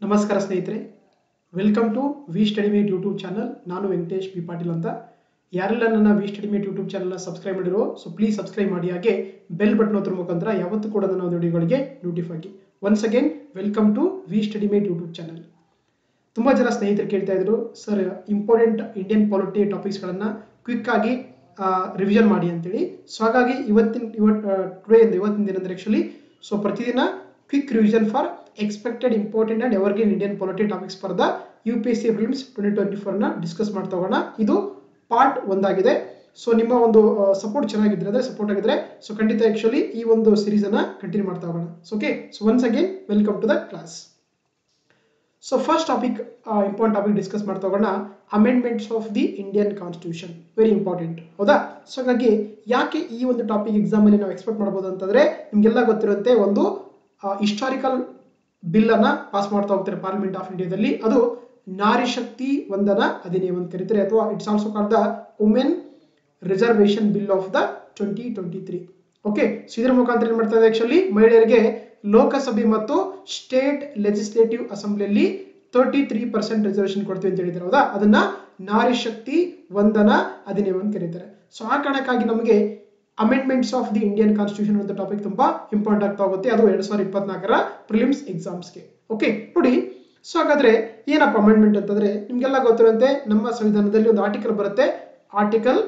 ನಮಸ್ಕಾರ ಸ್ನೇಹಿತರೆ, welcome to V study mate YouTube channel. ನಾನು ವೆಂಕಟೇಶ್ ಪಿ ಪಾಟೀಲ್ ಅಂತ. ಯಾರೆಲ್ಲ ನನ್ನ ವಿ ಸ್ಟಡಿ ಮೇಟ್ ಯೂಟ್ಯೂಬ್ ಚಾನಲ್ನ ಸಬ್ಸ್ಕ್ರೈಬ್ ಮಾಡಿರೋ ಪ್ಲೀಸ್ ಸಬ್ಸ್ಕ್ರೈಬ್ ಮಾಡಿ, ಹಾಗೆ ಬೆಲ್ ಬಟನ್ ಒತ್ತರ ಮುಖಾಂತರ ಯಾವತ್ತೂ ಕೂಡ ನನ್ನ ವಿಡಿಯೋಗಳಿಗೆ ನೋಟಿಫೈ ಆಗಿ. Once again welcome to V study mate YouTube channel. ತುಂಬ ಜನ ಸ್ನೇಹಿತರು ಕೇಳ್ತಾ ಇದ್ರು, ಸರ್ ಇಂಪಾರ್ಟೆಂಟ್ ಇಂಡಿಯನ್ ಪಾಲಿಟಿ ಟಾಪಿಕ್ಸ್ಗಳನ್ನು ಕ್ವಿಕ್ ಆಗಿ ರಿವಿಷನ್ ಮಾಡಿ ಅಂತೇಳಿ. ಸೊ ಹಾಗಾಗಿ ಇವತ್ತಿನ ದಿನ ಅಂದರೆ ಆ್ಯಕ್ಚುಲಿ ಪ್ರತಿದಿನ quick revision for expected important and evergreen Indian polity topics for the UPSC prelims 2024ನ ಡಿಸ್ಕಸ್ ಮಾಡ್ತಾ ಹೋಗೋಣ. ಇದು ಪಾರ್ಟ್ 1 ಆಗಿದೆ. ಸೊ ನಿಮ್ಮ ಒಂದು ಸಪೋರ್ಟ್ ಚೆನ್ನಾಗಿದ್ರೆ, ಅಂದರೆ ಸಪೋರ್ಟ್ ಆಗಿದ್ರೆ, ಸೊ ಖಂಡಿತ ಆ್ಯಕ್ಚುಲಿ ಈ ಒಂದು ಸೀರೀಸ್ ಅನ್ನ ಕಂಟಿನ್ಯೂ ಮಾಡ್ತಾ ಹೋಗೋಣ. Okay, so once again welcome to the class. So first topic, important topic discuss ಮಾಡ್ತಾ ಹೋಗೋಣ, amendments of the Indian constitution. Very important, ಹೌದಾ? ಸೊ ಹಾಗಾಗಿ ಯಾಕೆ ಈ ಒಂದು ಟಾಪಿಕ್ ಎಕ್ಸಾಮಲ್ಲಿ ನಾವು ಎಕ್ಸ್ಪೆಕ್ಟ್ ಮಾಡ್ಬೋದು ಅಂತಂದ್ರೆ, ನಿಮಗೆಲ್ಲ ಗೊತ್ತಿರುವಂತೆ ಒಂದು ಹಿಸ್ಟಾರಿಕಲ್ ಬಿಲ್ ಅನ್ನ ಪಾಸ್ ಮಾಡ್ತಾ ಹೋಗ್ತಾರೆ ಪಾರ್ಲಿಮೆಂಟ್ ಆಫ್ ಇಂಡಿಯಾದಲ್ಲಿ. ಅದು ನಾರಿ ಶಕ್ತಿ ವಂದನಾ ಅಧಿನಿಯಮ ಅಂತ ಕರೀತಾರೆ, ಅಥವಾ it's also called the women reservation bill of the 2023. Okay, so ಇದರ ಮುಖಾಂತರ ಏನ್ ಮಾಡ್ತಾ ಇದೆ, ಆಕ್ಚುಲಿ ಮಹಿಳೆಯರಿಗೆ ಲೋಕಸಭೆ ಮತ್ತು ಸ್ಟೇಟ್ ಲೆಜಿಸ್ಲೇಟಿವ್ ಅಸೆಂಬ್ಲಿಯಲ್ಲಿ 33% ರಿಸರ್ವೇಶನ್ ಕೊಡ್ತೀವಿ ಅಂತ ಹೇಳಿದ್ದಾರೆ, ಹೌದಾ? ಅದನ್ನ ನಾರಿ ಶಕ್ತಿ ವಂದನಾ ಅಧಿನಿಯಮ ಅಂತ ಕರೀತಾರೆ. ಸೊ ಆ ಕಾರಣಕ್ಕಾಗಿ ನಮಗೆ amendments of the Indian constitution ಅಂತ ಟಾಪಿಕ್ ತುಂಬಾ ಇಂಪಾರ್ಟೆಂಟ್ ಆಗ್ತಾ ಹೋಗುತ್ತೆ, ಅದು 2024ರ ಪ್ರಿಲಿಮ್ಸ್ ಎಕ್ಸಾಮ್ಸ್ಗೆ. ಓಕೆ ನೋಡಿ, ಸೊ ಹಾಗಾದ್ರೆ ಏನಪ್ಪ ಅಮೆಂಡ್ಮೆಂಟ್ ಅಂತಂದ್ರೆ, ನಿಮ್ಗೆಲ್ಲ ಗೊತ್ತಿರುವಂತೆ ನಮ್ಮ ಸಂವಿಧಾನದಲ್ಲಿ ಒಂದು ಆರ್ಟಿಕಲ್ ಬರುತ್ತೆ, article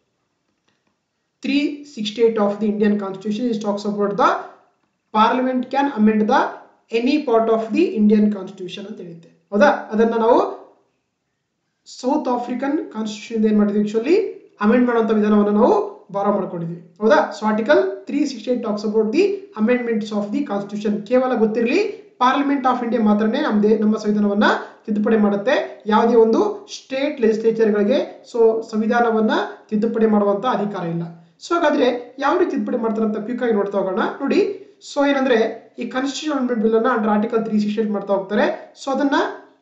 368 of the Indian constitution is talks about the parliament can amend the any part of the Indian constitution ಅಂತ ಹೇಳುತ್ತೆ, ಹೌದಾ? ಅದನ್ನ ನಾವು ಸೌತ್ ಆಫ್ರಿಕನ್ ಕಾನ್ಸ್ಟಿಟ್ಯೂಷನ್ ಏನ್ ಮಾಡಿದ್ವಿ, ಆಕ್ಚುಲಿ ಅಮೆಂಡ್ ಮಾಡುವಂತ ವಿಧಾನವನ್ನು ನಾವು ಬಾರೋ ಮಾಡ್ಕೊಂಡಿದ್ವಿ, ಹೌದಾ? So article 368 talks about the amendments of the constitution. ಕೇವಲ ಗೊತ್ತಿರಲಿ, ಪಾರ್ಲಿಮೆಂಟ್ ಆಫ್ ಇಂಡಿಯಾ ಮಾತ್ರನೇ ನಮ್ಮ ಸಂವಿಧಾನವನ್ನ ತಿದ್ದುಪಡಿ ಮಾಡುತ್ತೆ. ಯಾವುದೇ ಒಂದು ಸ್ಟೇಟ್ ಲೆಜಿಸ್ಲೇಚರ್ಗಳಿಗೆ ಸಂವಿಧಾನವನ್ನ ತಿದ್ದುಪಡಿ ಮಾಡುವಂತ ಅಧಿಕಾರ ಇಲ್ಲ. ಸೊ ಹಾಗಾದ್ರೆ ಯಾವ ರೀತಿ ತಿದ್ದುಪಡಿ ಮಾಡ್ತಾರೆ ಅಂತ ಕ್ವಿಕ್ ಆಗಿ ನೋಡ್ತಾ ಹೋಗೋಣ. ನೋಡಿ, ಸೊ ಏನಂದ್ರೆ ಈ ಕಾನ್ಸ್ಟಿಟ್ಯೂಷನ್ ಅಮೆಂಡ್ಮೆಂಟ್ ಬಿಲ್ ಅನ್ನ ಅಂಡರ್ ಆರ್ಟಿಕಲ್ 368 ಮಾಡ್ತಾ ಹೋಗ್ತಾರೆ. ಸೊ ಅದನ್ನ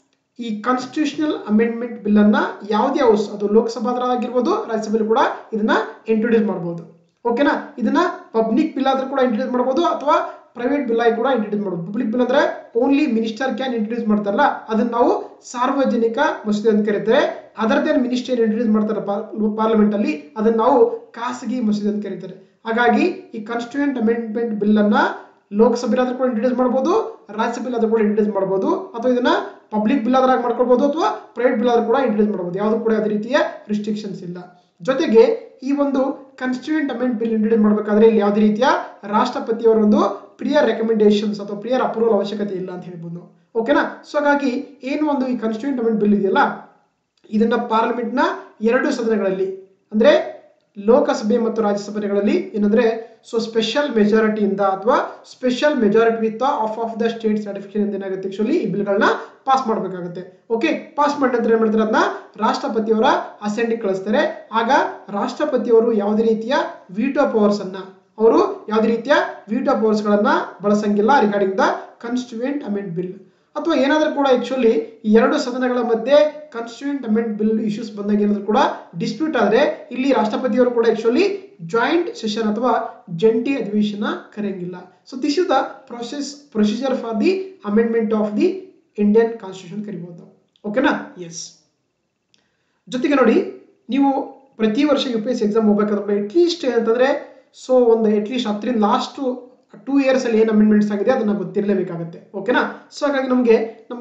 ಈ ಕಾನ್ಸ್ಟಿಟ್ಯೂಷನಲ್ ಅಮೆಂಡ್ಮೆಂಟ್ ಬಿಲ್ ಅನ್ನ ಯಾವುದೇ ಹೌಸ್, ಅದು ಲೋಕಸಭಾಗಿರ್ಬೋದು, ರಾಜ್ಯಸಭೆಯಲ್ಲಿ ಕೂಡ ಇದನ್ನ ಇಂಟ್ರೊಡ್ಯೂಸ್ ಮಾಡಬಹುದು. ಓಕೆನಾ? ಇದನ್ನ ಪಬ್ಲಿಕ್ ಬಿಲ್ ಆದ್ರೂ ಕೂಡ ಇಂಟ್ರೊಡ್ಯೂಸ್ ಮಾಡಬಹುದು, ಅಥವಾ ಪ್ರೈವೇಟ್ ಬಿಲ್ ಆಗಿ ಕೂಡ ಇಂಟ್ರೊಡ್ಯೂಸ್ ಮಾಡಬಹುದು. ಪಬ್ಲಿಕ್ ಬಿಲ್ ಅಂದ್ರೆ ಓನ್ಲಿ ಮಿನಿಸ್ಟರ್ ಕ್ಯಾನ್ ಇಂಟ್ರೊಡ್ಯೂಸ್ ಮಾಡ್ತಾರಲ್ಲ, ಅದನ್ನ ನಾವು ಸಾರ್ವಜನಿಕ ಮಸೂದೆ ಅಂತ ಕರೀತಾರೆ. ಅದರದ್ದೇನು ಮಿನಿಸ್ಟರ್ ಇಂಟ್ರೊಡ್ಯೂಸ್ ಮಾಡ್ತಾರೆ ಪಾರ್ಲಿಮೆಂಟ್ ಅಲ್ಲಿ, ಅದನ್ನ ನಾವು ಖಾಸಗಿ ಮಸೂದೆ ಅಂತ ಕರೀತಾರೆ. ಹಾಗಾಗಿ ಈ ಕಾನ್ಸ್ಟಿಟ್ಯೂಷನ್ ಅಮೆಂಡ್ಮೆಂಟ್ ಬಿಲ್ ಅನ್ನ ಲೋಕಸಭೆ ಆದ್ರೂ ಕೂಡ ಇಂಟ್ರೊಡ್ಯೂಸ್ ಮಾಡಬಹುದು, ರಾಜ್ಯಸಭೆ ಆದ್ರೂ ಕೂಡ ಇಂಟ್ರೊಡ್ಯೂಸ್ ಮಾಡಬಹುದು, ಅಥವಾ ಇದನ್ನ ಪಬ್ಲಿಕ್ ಬಿಲ್ ಆದ್ರಾಗ ಮಾಡ್ಕೊಳ್ಬಹುದು, ಅಥವಾ ಪ್ರೈವೇಟ್ ಬಿಲ್ ಆದ್ರೂ ಕೂಡ ಇಂಟ್ರೊಡ್ಯೂಸ್ ಮಾಡಬಹುದು. ಯಾವುದು ಕೂಡ ಅದೇ ರೀತಿಯ ರಿಸ್ಟ್ರಿಕ್ಷನ್ಸ್ ಇಲ್ಲ. ಜೊತೆಗೆ ಈ ಒಂದು ಕಾನ್ಸ್ಟಿಟ್ಯೂಷನ್ ಅಮೆಂಡ್ ಬಿಲ್ ಇಂಟ್ರೊಡ್ಯೂಸ್ ಮಾಡಬೇಕಾದ್ರೆ ಇಲ್ಲಿ ಯಾವುದೇ ರೀತಿಯ ರಾಷ್ಟ್ರಪತಿಯವರ ಒಂದು ಪ್ರಿಯರ್ ರೆಕಮೆಂಡೇಶನ್ಸ್ ಅಥವಾ ಪ್ರಿಯರ್ ಅಪ್ರೂವಲ್ ಅವಶ್ಯಕತೆ ಇಲ್ಲ ಅಂತ ಹೇಳ್ಬೋದು. ಓಕೆನಾ? ಸೊ ಹಾಗಾಗಿ ಏನು ಒಂದು ಈ ಕಾನ್ಸ್ಟಿಟ್ಯೂಷನ್ ಅಮೆಂಡ್ ಬಿಲ್ ಇದೆಯಲ್ಲ, ಇದನ್ನ ಪಾರ್ಲಿಮೆಂಟ್ ನ 2 ಸದನಗಳಲ್ಲಿ, ಅಂದ್ರೆ ಲೋಕಸಭೆ ಮತ್ತು ರಾಜ್ಯಸಭೆಗಳಲ್ಲಿ ಏನಂದ್ರೆ ಸ್ಪೆಷಲ್ ಮೆಜಾರಿಟಿಯಿಂದ ಅಥವಾ special majority with of the state certificate ಇಂದ ಏನಾಗುತ್ತೆ, ಆಕ್ಚುಲಿ ಈ ಬಿಲ್ಗಳನ್ನ ಪಾಸ್ ಮಾಡಬೇಕಾಗುತ್ತೆ. ಓಕೆ, ಪಾಸ್ ಮಾಡಿದ ನಂತರ ಏನ್ ಮಾಡ್ತಾರೆ, ಅದನ್ನ ರಾಷ್ಟ್ರಪತಿಯವರ ಅಸೆಂಬ್ಲಿಗೆ ಕಳಿಸ್ತಾರೆ. ಆಗ ರಾಷ್ಟ್ರಪತಿಯವರು ಯಾವುದೇ ರೀತಿಯ ವಿಟೋ ಪವರ್ಸ್ ಅನ್ನ, ಅವರು ಯಾವುದೇ ರೀತಿಯ ವಿಟೋ ಪವರ್ಸ್ ಗಳನ್ನ ಬಳಸಂಗಿಲ್ಲ regarding the constituent amend bill. ಅಥವಾ ಏನಾದ್ರೂ ಕೂಡ ಆಕ್ಚುಲಿ ಈ 2 ಸದನಗಳ ಮಧ್ಯೆ ಕಾನ್ಸ್ಟಿಟ್ಯೂಯೆಂಟ್ ಅಮೆಂಡ್ ಬಿಲ್ ಇಶ್ಯೂಸ್ ಬಂದಾಗ ಏನಾದ್ರೂ ಕೂಡ ಡಿಸ್ಪ್ಯೂಟ್ ಆದ್ರೆ, ಇಲ್ಲಿ ರಾಷ್ಟ್ರಪತಿಯವರು ಕೂಡ ಆಕ್ಚುಲಿ ಜಾಯಿಂಟ್ ಸೆಷನ್ ಅಥವಾ ಜಂಟಿ ಅಧಿವೇಶನ ಕರೆಯಂಗಿಲ್ಲ. So this is the procedure for the amendment of the Indian constitution ಕರಿಬಹುದು. ಓಕೆನಾ? ಎಸ್. ಜೊತೆಗೆ ನೋಡಿ, ನೀವು ಪ್ರತಿ ವರ್ಷ UPSC ಎಕ್ಸಾಮ್ ಹೋಗ್ಬೇಕಾದ್ರೆ ಅಟ್ಲೀಸ್ಟ್ ಅಂತಂದ್ರೆ ಒಂದು ಅಟ್ಲೀಸ್ಟ್ 10ರಿಂದ ಲಾಸ್ಟ್ 2 ಇಯರ್ಸ್ ಅಲ್ಲಿ ಏನು ಅಮೆಂಡ್ಮೆಂಟ್ಸ್ ಆಗಿದೆ ಅದನ್ನ ಗೊತ್ತಿರಲೇಬೇಕಾಗುತ್ತೆ. ಓಕೆನಾ? ಸೊ ಹಾಗಾಗಿ ನಮಗೆ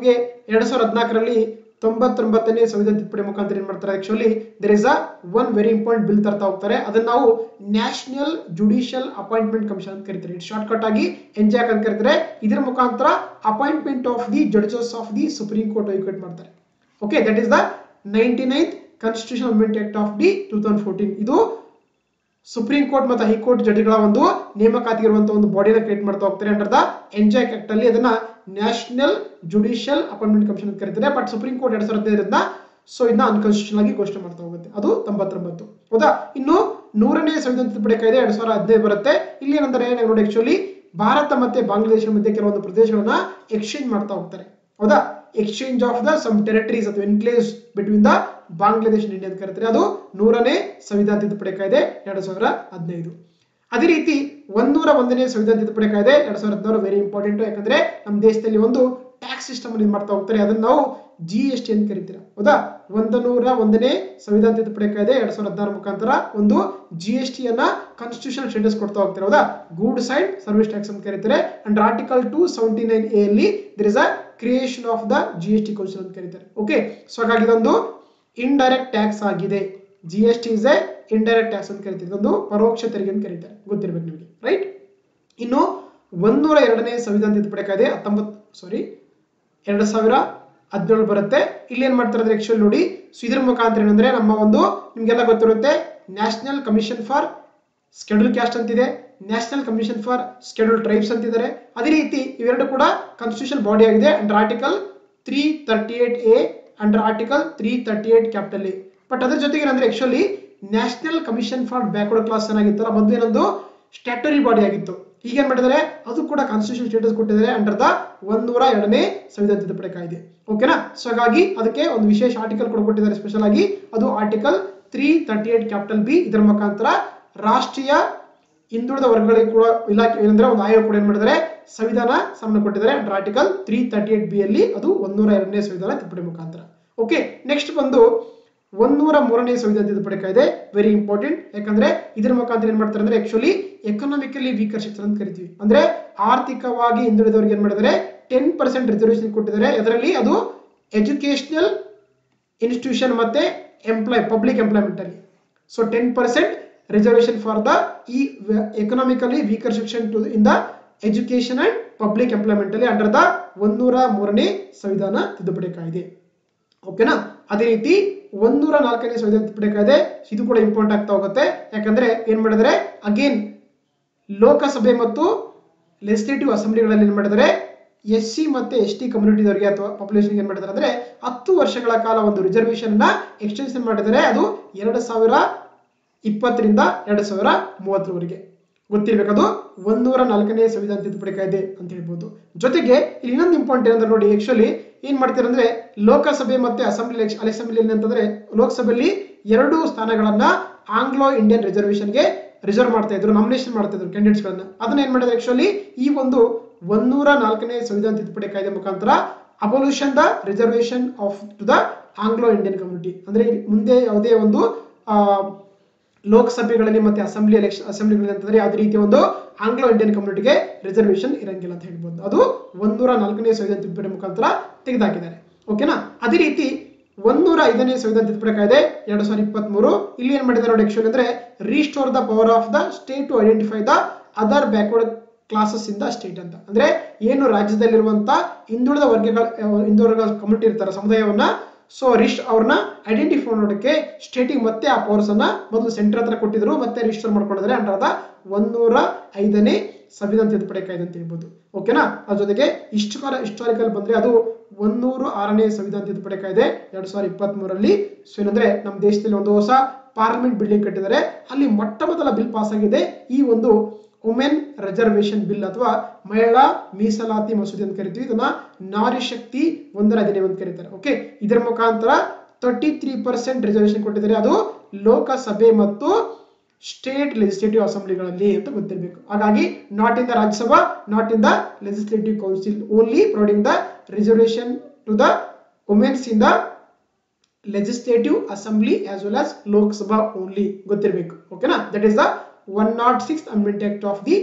2014ರಲ್ಲಿ 99ನೇ ಸಂವಿಧಾನ ತಿದ್ದುಪಡಿ ಮುಖಾಂತರ ಏನ್ ಮಾಡ್ತಾರೆ, actually there is one very important bill ತರ್ತಾ ಹೋಗ್ತಾರೆ. ಅದನ್ನ ನಾವು ನ್ಯಾಷನಲ್ ಜುಡಿಷಿಯಲ್ ಅಪಾಯಿಂಟ್ಮೆಂಟ್ ಕಮಿಷನ್ ಅಂತ ಕರೀತಾರೆ. ಶಾರ್ಟ್ ಕಟ್ ಆಗಿ NJAC ಅಂತ ಕರೀತಾರೆ. ಇದರ ಮುಖಾಂತರ appointment of the judges of the supreme court educate ಮಾಡ್ತಾರೆ. Okay, that is the 99th constitution amendment act of the 2014. ಇದು ಸುಪ್ರೀಂ ಕೋರ್ಟ್ ಮತ್ತು ಹೈಕೋರ್ಟ್ ಜಡ್ಜ್ಗಳ ಒಂದು ನೇಮಕಾತಿ ಇರುವಂತಹ ಒಂದು ಬಾಡಿನ ಕ್ರಿಯೇಟ್ ಮಾಡ್ತಾ ಹೋಗ್ತಾರೆ ಅಂಡರ್ ದ NJAC ಆಕ್ಟ್ ಅಲ್ಲಿ. ಅದನ್ನ ನ್ಯಾಷನಲ್ ಜುಡಿಷಿಯಲ್ ಅಪಾಯಿಂಟ್ಮೆಂಟ್ ಕಮಿಷನ್ ಅಂತ ಕರೀತಾರೆ. ಬಟ್ ಸುಪ್ರೀಂ ಕೋರ್ಟ್ 2015ರಿಂದ ಇದನ್ನ ಅನ್ಕಾನ್ಸ್ಟಿಟ್ಯೂಷನಲ್ ಆಗಿ ಘೋಷಣೆ ಮಾಡ್ತಾ ಹೋಗುತ್ತೆ. ಅದು 99, ಹೌದಾ? ಇನ್ನು 100ನೇ ಸಂವಿಧಾನ ತಿದ್ದುಪಡಿ ಕಾಯ್ದೆ 2015 ಬರುತ್ತೆ. ಇಲ್ಲಿ ಏನಂದ್ರೆ ನೋಡಿ, ಆಕ್ಚುಲಿ ಭಾರತ ಮತ್ತೆ ಬಾಂಗ್ಲಾದೇಶ ಮಧ್ಯೆ ಕೆಲವೊಂದು ಪ್ರದೇಶಗಳನ್ನ ಎಕ್ಸ್ಚೇಂಜ್ ಮಾಡ್ತಾ ಹೋಗ್ತಾರೆ, ಹೌದಾ? Exchange of the some territories ಅಥವಾ enclaves between the Bangladesh and India ಅಂತ ಕರೀತಾರೆ. ಅದು 100ನೇ ಸಂವಿಧಾನ ತಿದ್ದುಪಡಿ ಕಾಯ್ದೆ 2015. ಅದೇ ರೀತಿ 101ನೇ ಸಂವಿಧಾನ ತಿದ್ದುಪಡಿ ಕಾಯ್ದೆ 2016 ವೆರಿ ಇಂಪಾರ್ಟೆಂಟ್. ಯಾಕಂದ್ರೆ ನಮ್ಮ ದೇಶದಲ್ಲಿ ಒಂದು ಟ್ಯಾಕ್ಸ್ ಸಿಸ್ಟಮ್ ಅನ್ನು ಮಾಡ್ತಾ ಹೋಗ್ತಾರೆ, ಅದನ್ನ ನಾವು GST ಅಂತ ಕರಿತೀರಾ. ಹೌದಾ? 101ನೇ ಸಂವಿಧಾನ ತಿದ್ದುಪಡಿ ಕಾಯ್ದೆ 2016 ಮುಖಾಂತರ ಒಂದು GST ಅನ್ನ ಕಾನ್ಸ್ಟಿಟ್ಯೂಷನ್ ಸ್ಟೇಟಸ್ ಕೊಡ್ತಾ ಹೋಗ್ತಾರೆ. ಹೌದಾ? ಗೂಡ್ಸ್ ಅಂಡ್ ಸರ್ವಿಸ್ ಟ್ಯಾಕ್ಸ್ ಅಂತ ಕರೀತಾರೆ. ಅಂಡ್ ಆರ್ಟಿಕಲ್ 279A ಅಲ್ಲಿ there is a creation of the GST council ಅಂತ ಕರೀತಾರೆ. ಓಕೆ, ಸೊ ಹಾಗಾಗಿ ಇದೊಂದು ಇಂಡೈರೆಕ್ಟ್ ಟ್ಯಾಕ್ಸ್ ಆಗಿದೆ. GST is a indirect tax ಅಂತ ಕರೀತಾರೆ. ಇದೊಂದು ಪರೋಕ್ಷ ತೆರಿಗೆ ಅಂತ ಕರೀತಾರೆ, ಗೊತ್ತಿರಬೇಕು ನಿಮಗೆ, ರೈಟ್? ಇನ್ನು 102ನೇ ಸಂವಿಧಾನ ತಿದ್ದುಪಡಿ ಕಾಯ್ದೆ 2017 ಬರುತ್ತೆ. ಇಲ್ಲಿ ಏನ್ ಮಾಡ್ತಾರೆ ಅಂದ್ರೆ ಆಕ್ಚುಲಿ ನೋಡಿ, ಸೊ ಇದ್ರ ಮುಖಾಂತರ ಏನಂದ್ರೆ ನಮ್ಮ ಒಂದು ನಿಮ್ಗೆಲ್ಲ ಗೊತ್ತಿರುತ್ತೆ national commission for schedule caste ಅಂತಿದೆ, national commission for schedule tribes ಅಂತಿದ್ದಾರೆ. ಅದೇ ರೀತಿ ಇವೆರಡು ಕೂಡ ಕಾನ್ಸ್ಟಿಟ್ಯೂಷನ್ ಬಾಡಿ ಆಗಿದೆ under article 338A under article 338 capital A. But ಅದ್ರ ಜೊತೆಗೆ ಏನಂದ್ರೆ actually national commission for backward class ಏನಾಗಿತ್ತಲ್ಲ, ಮೊದಲು ಏನೊಂದು ಸ್ಟ್ಯಾಟ್ಯೂಟರಿ ಬಾಡಿ ಆಗಿತ್ತು. ಈಗ ಏನ್ ಮಾಡಿದ್ದಾರೆ, ಅದು ಕೂಡ ಕಾನ್ಸ್ಟಿಟ್ಯೂಷನ್ ಸ್ಟೇಟಸ್ ಕೊಟ್ಟಿದ್ದಾರೆ ಅಂಡರ್ ದ 102ನೇ ಸಂವಿಧಾನ ತಿದ್ದುಪಡಿ ಕಾಯ್ದೆ. ಓಕೆನಾ? ಸೊ ಹಾಗಾಗಿ ಅದಕ್ಕೆ ಒಂದು ವಿಶೇಷ ಆರ್ಟಿಕಲ್ ಕೂಡ ಕೊಟ್ಟಿದ್ದಾರೆ ಸ್ಪೆಷಲ್ ಆಗಿ, ಅದು ಆರ್ಟಿಕಲ್ 338 ಕ್ಯಾಪಿಟಲ್ ಬಿ. ಇದರ ಮುಖಾಂತರ ರಾಷ್ಟ್ರೀಯ ಹಿಂದುಳಿದ ವರ್ಗಗಳಿಗೆ ಕೂಡ ಇಲಾಖೆ ಏನಂದ್ರೆ ಒಂದು ಆಯೋಗ ಕೂಡ ಏನ್ ಮಾಡಿದ್ದಾರೆ, ಸಂವಿಧಾನ ಸಮ್ಮನ ಕೊಟ್ಟಿದ್ದಾರೆ ಅಂಡರ್ ಆರ್ಟಿಕಲ್ 338B ಅಲ್ಲಿ, ಅದು 102ನೇ ಸಂವಿಧಾನ ತಿದ್ದುಪಡಿ ಮುಖಾಂತರ. ಓಕೆ, ನೆಕ್ಸ್ಟ್ ಬಂದು 103ನೇ ಸಂವಿಧಾನ ತಿದ್ದುಪಡಿ ಕಾಯ್ದೆ. ವೆರಿ ಇಂಪಾರ್ಟೆಂಟ್, ಯಾಕಂದ್ರೆ ಇದರ ಮುಖಾಂತರ ಏನ್ ಮಾಡ್ತಾರೆ ಅಂದ್ರೆ ಆಕ್ಚುಲಿ ಎಕನಾಮಿಕಲಿ ವೀಕರ್ ಸೆಕ್ಷನ್ ಅಂತ ಕರಿತೀವಿ. ಅಂದ್ರೆ ಆರ್ಥಿಕವಾಗಿ ಹಿಂದುಳಿದವರಿಗೆ ಏನ್ ಮಾಡಿದ್ದಾರೆ 10% ರಿಸರ್ವೇಶನ್ ಕೊಟ್ಟಿದ್ದಾರೆ. ಅದರಲ್ಲಿ ಅದು ಎಜುಕೇಶನಲ್ ಇನ್ಸ್ಟಿಟ್ಯೂಷನ್ ಮತ್ತೆ ಪಬ್ಲಿಕ್ ಎಂಪ್ಲಾಯ್ಮೆಂಟ್ ಅಲ್ಲಿ. ಸೊ 10% ರಿಸರ್ವೇಶನ್ ಫಾರ್ ದ ಈ economically weaker section in the education and public employment ಅಲ್ಲಿ ಅಂಡರ್ ದ 103ನೇ ಸಂವಿಧಾನ ತಿದ್ದುಪಡಿ ಕಾಯ್ದೆ. ಓಕೆನಾ? ಅದೇ ರೀತಿ 104ನೇ ಸಂವಿಧಾನ ತಿದ್ದುಪಡಿ ಕಾಯ್ದೆ, ಇದು ಕೂಡ ಇಂಪಾರ್ಟೆಂಟ್ ಆಗ್ತಾ ಹೋಗುತ್ತೆ. ಯಾಕಂದ್ರೆ ಏನ್ ಮಾಡಿದರೆ ಅಗೇನ್ ಲೋಕಸಭೆ ಮತ್ತು ಲೆಜಿಸ್ಲೇಟಿವ್ ಅಸೆಂಬ್ಲಿಗಳಲ್ಲಿ ಏನ್ ಮಾಡಿದರೆ SC ಮತ್ತೆ ST ಕಮ್ಯುನಿಟಿದವರಿಗೆ ಅಥವಾ ಪಾಪ್ಯುಲೇಷನ್ ಏನ್ ಮಾಡಿದ್ದಾರೆ ಅಂದ್ರೆ 10 ವರ್ಷಗಳ ಕಾಲ ಒಂದು ರಿಸರ್ವೇಶನ್ ನ ಎಕ್ಸ್ಟೆನ್ಷನ್ ಮಾಡಿದರೆ, ಅದು 2020ರಿಂದ 2030ವರೆಗೆ. ಗೊತ್ತಿರ್ಬೇಕು, ಅದು 104ನೇ ಸಂವಿಧಾನ ತಿದ್ದುಪಡಿ ಕಾಯ್ದೆ ಅಂತ ಹೇಳ್ಬೋದು. ಜೊತೆಗೆ ಇಲ್ಲಿ ಇನ್ನೊಂದು ಇಂಪಾರ್ಟೆಂಟ್ ಅಂದ್ರೆ ನೋಡಿ, ಆಕ್ಚುಲಿ ಏನ್ ಮಾಡ್ತಾರೆ ಅಂದ್ರೆ ಲೋಕಸಭೆ ಮತ್ತೆ ಅಸೆಂಬ್ಲಿ ಅಂತಂದ್ರೆ ಲೋಕಸಭೆಯಲ್ಲಿ 2 ಸ್ಥಾನಗಳನ್ನ ಆಂಗ್ಲೋ ಇಂಡಿಯನ್ ರಿಸರ್ವೇಶನ್ಗೆ ರಿಸರ್ವ್ ಮಾಡ್ತಾ ಇದ್ರು, ನಾಮಿನೇಷನ್ ಮಾಡ್ತಾ ಇದ್ರು ಕ್ಯಾಂಡಿಡೇಟ್ಸ್ ಗಳನ್ನ. ಅದನ್ನ ಏನ್ ಮಾಡಿದ್ರೆ ಆಕ್ಚುಲಿ ಈ ಒಂದು 104ನೇ ಸಂವಿಧಾನ ತಿದ್ದುಪಡಿ ಕಾಯ್ದೆ ಮುಖಾಂತರ abolition the reservation of to the Anglo Indian community. ಅಂದ್ರೆ ಮುಂದೆ ಯಾವುದೇ ಒಂದು ಲೋಕಸಭೆಗಳಲ್ಲಿ ಮತ್ತೆ ಅಸೆಂಬ್ಲಿಗಳಲ್ಲಿ ಅಂತಂದ್ರೆ ಯಾವುದೇ ರೀತಿಯ ಒಂದು ಆಂಗ್ಲೋ ಇಂಡಿಯನ್ ಕಮ್ಯುನಿಟಿಗೆ ರಿಸರ್ವೇಶನ್ ಇರಂಗಿಲ್ಲ ಅಂತ ಹೇಳ್ಬೋದು. ಅದು 104ನೇ ಸಂವಿಧಾನ ತಿದ್ದುಪಡಿ ಮುಖಾಂತರ ತೆಗೆದುಹಾಕಿದ್ದಾರೆ. ಓಕೆನಾ? ಅದೇ ರೀತಿ 105ನೇ ಸಂವಿಧಾನ ತಿದ್ದುಪಡಿ ಕಾಯ್ದೆ 2023, ಇಲ್ಲಿ ಏನ್ ಮಾಡಿದ್ದಾರೆ ನೋಡಿ ಆಕ್ಚುಲಿ ಅಂದ್ರೆ restore the power of the state to identify the other backward classes in the state ಅಂತ. ಅಂದ್ರೆ ಏನು ರಾಜ್ಯದಲ್ಲಿರುವಂತ ಹಿಂದುಳಿದ ಕಮ್ಯುನಿಟಿ ಇರ್ತಾರೆ, ಸಮುದಾಯವನ್ನ, ಸೊ ಅವ್ರನ್ನ ಐಡೆಂಟಿಫೈ ಮಾಡೋದಕ್ಕೆ ಸ್ಟೇಟಿಗೆ ಮತ್ತೆ ಆ ಪವರ್ಸ್ ಅನ್ನ ಮೊದಲು ಸೆಂಟರ್ ಹತ್ರ ಕೊಟ್ಟಿದ್ರು, ಮತ್ತೆ ರಿಜಿಸ್ಟರ್ ಮಾಡ್ಕೊಂಡಿದ್ದಾರೆ ಅಂಡರ್ ದ 105ನೇ ಸಂವಿಧಾನ ತಿದ್ದುಪಡಿ ಕಾಯ್ದೆ ಅಂತ ಹೇಳ್ಬೋದು. ಓಕೆನಾ? ಅದ್ರ ಜೊತೆಗೆ ಹಿಸ್ಟಾರಿಕಲ್ ಬಂದ್ರೆ ಅದು 106ನೇ ಸಂವಿಧಾನ ತಿದ್ದುಪಡಿ ಕಾಯ್ದೆ 2023 ಸೊ ಏನಂದ್ರೆ ನಮ್ಮ ದೇಶದಲ್ಲಿ ಒಂದು ಹೊಸ ಪಾರ್ಲಿಮೆಂಟ್ ಬಿಲ್ಡಿಂಗ್ ಕಟ್ಟಿದ್ದಾರೆ. ಅಲ್ಲಿ ಮೊಟ್ಟ ಮೊದಲ ಬಿಲ್ ಪಾಸ್ ಆಗಿದೆ ಈ ಒಂದು ವುಮೆನ್ ರಿಸರ್ವೇಶನ್ ಬಿಲ್ ಅಥವಾ ಮಹಿಳಾ ಮೀಸಲಾತಿ ಮಸೂದೆ ಅಂತ ಕರಿತೀವಿ. ಇದನ್ನ ನಾರಿ ಶಕ್ತಿ 1ರ ಅಧಿನಿಯಮ ಅಂತ ಕರೀತಾರೆ. ಓಕೆ, ಇದರ ಮುಖಾಂತರ 33% ರಿಸರ್ವೇಶನ್ ಕೊಟ್ಟಿದ್ದಾರೆ. ಅದು ಲೋಕಸಭೆ ಮತ್ತು ಸ್ಟೇಟ್ ಲೆಜಿಸ್ಲೇಟಿವ್ ಅಸೆಂಬ್ಲಿಗಳಲ್ಲಿ ಅಂತ ಗೊತ್ತಿರಬೇಕು. ಹಾಗಾಗಿ not in the Rajya Sabha, not in the legislative council, only providing the reservation to the womens in the legislative assembly as well as Lok Sabha only, ಗೊತ್ತಿರಬೇಕು. ಓಕೆನಾ? That is the 106th amendment act of the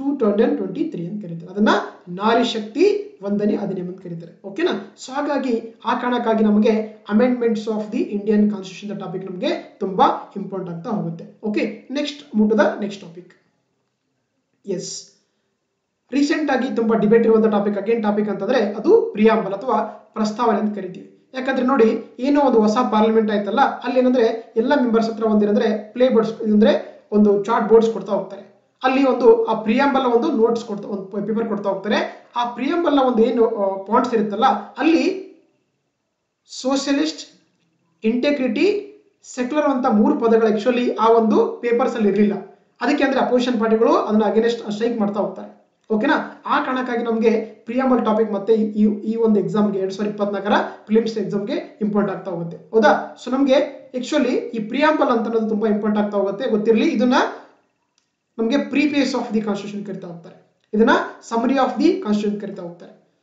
2023 ಅಂತ ಕರೀತಾರೆ. ಅದನ್ನ ನಾರಿ ಶಕ್ತಿ 1ನೇ ಅಧಿನಿಯಮ ಅಂತ ಕರೀತಾರೆ. ಓಕೆನಾ? So ಹಾಗಾಗಿ ಆ ಕಾರಣಕ್ಕಾಗಿ ನಮಗೆ amendments of the Indian constitution topic ನಮಗೆ ತುಂಬಾ ಇಂಪಾರ್ಟೆಂಟ್ ಆಗ್ತಾ ಹೋಗುತ್ತೆ. Okay, next move to the next topic. Yes, recent ಆಗಿ ತುಂಬಾ ಡಿಬೇಟ್ ಇರುವಂತ ಟಾಪಿಕ್ ಅಗೇನ್ ಟಾಪಿಕ್ ಅಂತಂದ್ರೆ ಅದು ಪ್ರಿಯಾಂಬಲ್ ಅಥವಾ ಪ್ರಸ್ತಾವನೆ ಅಂತ ಕರಿತೀವಿ. ಯಾಕಂದ್ರೆ ನೋಡಿ, ಏನೋ ಒಂದು ಹೊಸ ಪಾರ್ಲಿಮೆಂಟ್ ಆಯ್ತಲ್ಲ, ಅಲ್ಲಿ ಏನಂದ್ರೆ ಎಲ್ಲ ಮೆಂಬರ್ಸ್ ಹತ್ರ ಒಂದೇನಂದ್ರೆ ಪ್ಲೇ ಬೋರ್ಡ್ಸ್ ಅಂದ್ರೆ ಒಂದು ಚಾರ್ಟ್ ಬೋರ್ಡ್ಸ್ ಕೊಡ್ತಾ ಹೋಗ್ತಾರೆ. ಅಲ್ಲಿ ಒಂದು ಆ ಪ್ರಿಯಾಂಬಲ್ ಒಂದು ನೋಟ್ಸ್ ಕೊಡ್ತಾ ಒಂದು ಪೇಪರ್ ಕೊಡ್ತಾ ಹೋಗ್ತಾರೆ. ಆ ಪ್ರಿಯಾಂಬಲ್ ಒಂದು ಏನು ಪಾಯಿಂಟ್ಸ್ ಇರುತ್ತಲ್ಲ, ಅಲ್ಲಿ ಸೋಷಿಯಲಿಸ್ಟ್, ಇಂಟೆಗ್ರಿಟಿ, ಸೆಕ್ಯುಲರ್ ಅಂತ 3 ಪದಗಳು ಆಕ್ಚುಲಿ ಆ ಒಂದು ಪೇಪರ್ಸ್ ಅಲ್ಲಿ ಇರಲಿಲ್ಲ. ಅದಕ್ಕೆ ಅಂದ್ರೆ ಅಪೋಸಿಷನ್ ಪಾರ್ಟಿಗಳು ಅದನ್ನ ಅಗೇನೆಸ್ಟ್ ಸ್ಟ್ರೈಕ್ ಮಾಡ್ತಾ ಹೋಗ್ತಾರೆ. ಓಕೆನಾ? ಆ ಕಾರಣಕ್ಕಾಗಿ ನಮಗೆ ಪ್ರಿಯಾಂಬಲ್ ಟಾಪಿಕ್ ಮತ್ತೆ ಈ ಒಂದು ಎಕ್ಸಾಮ್ಗೆ 2024ರ ಪ್ರಿಲಿಮ್ಸ್ ಎಕ್ಸಾಮ್ಗೆ ಇಂಪಾರ್ಟೆಂಟ್ ಆಗ್ತಾ ಹೋಗುತ್ತೆ. ಹೌದಾ? ಸೊ ನಮಗೆ ಆಕ್ಚುಲಿ ಈ ಪ್ರಿಯಾಂಬಲ್ ಅಂತ ಅನ್ನೋದು ತುಂಬಾ ಇಂಪಾರ್ಟೆಂಟ್ ಆಗ್ತಾ ಹೋಗುತ್ತೆ, ಗೊತ್ತಿರಲಿ. ಇದನ್ನ ನಮಗೆ ಪ್ರೀಫೇಸ್ ಆಫ್ ದಿ ಕಾನ್ಸ್ಟಿಟ್ಯೂಷನ್ ಕರಿತಾ ಹೋಗ್ತಾರೆ, ಇದನ್ನ ಸಮರಿ ಆಫ್ ದಿ ಕಾನ್ಸ್ಟಿಟ್ಯೂಷನ್ ಕರಿತಾ ಹೋಗ್ತಾರೆ.